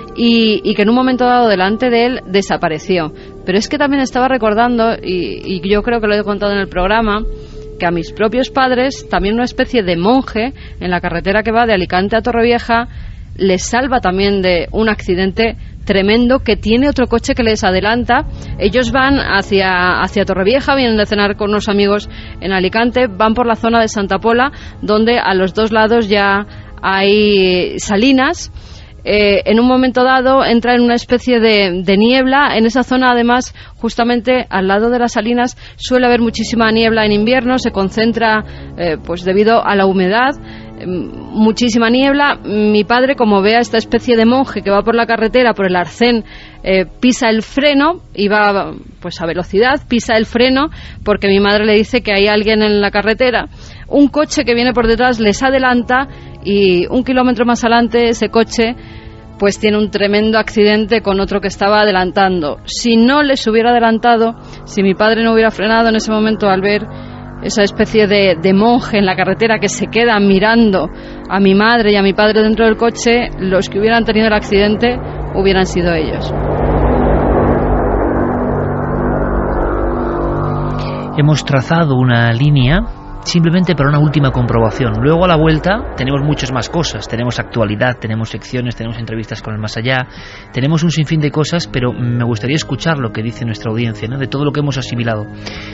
y que en un momento dado delante de él desapareció. Pero es que también estaba recordando, y yo creo que lo he contado en el programa, que a mis propios padres, también una especie de monje en la carretera que va de Alicante a Torrevieja, les salva también de un accidente tremendo, que tiene otro coche que les adelanta. Ellos van hacia Torrevieja, vienen de cenar con unos amigos en Alicante, van por la zona de Santa Pola, donde a los dos lados ya hay salinas. En un momento dado entra en una especie de niebla. En esa zona, además, justamente al lado de las salinas, suele haber muchísima niebla en invierno, se concentra pues debido a la humedad, muchísima niebla. Mi padre, como ve a esta especie de monje que va por la carretera, por el arcén, pisa el freno, y va pues a velocidad, pisa el freno, porque mi madre le dice que hay alguien en la carretera. Un coche que viene por detrás les adelanta, y 1 kilómetro más adelante ese coche pues tiene un tremendo accidente con otro que estaba adelantando. Si no les hubiera adelantado, si mi padre no hubiera frenado en ese momento al ver esa especie de monje en la carretera que se queda mirando a mi madre y a mi padre dentro del coche, los que hubieran tenido el accidente hubieran sido ellos. Hemos trazado una línea simplemente para una última comprobación. Luego, a la vuelta, tenemos muchas más cosas. Tenemos actualidad, tenemos secciones, tenemos entrevistas con el más allá, tenemos un sinfín de cosas, pero me gustaría escuchar lo que dice nuestra audiencia, ¿no?, de todo lo que hemos asimilado.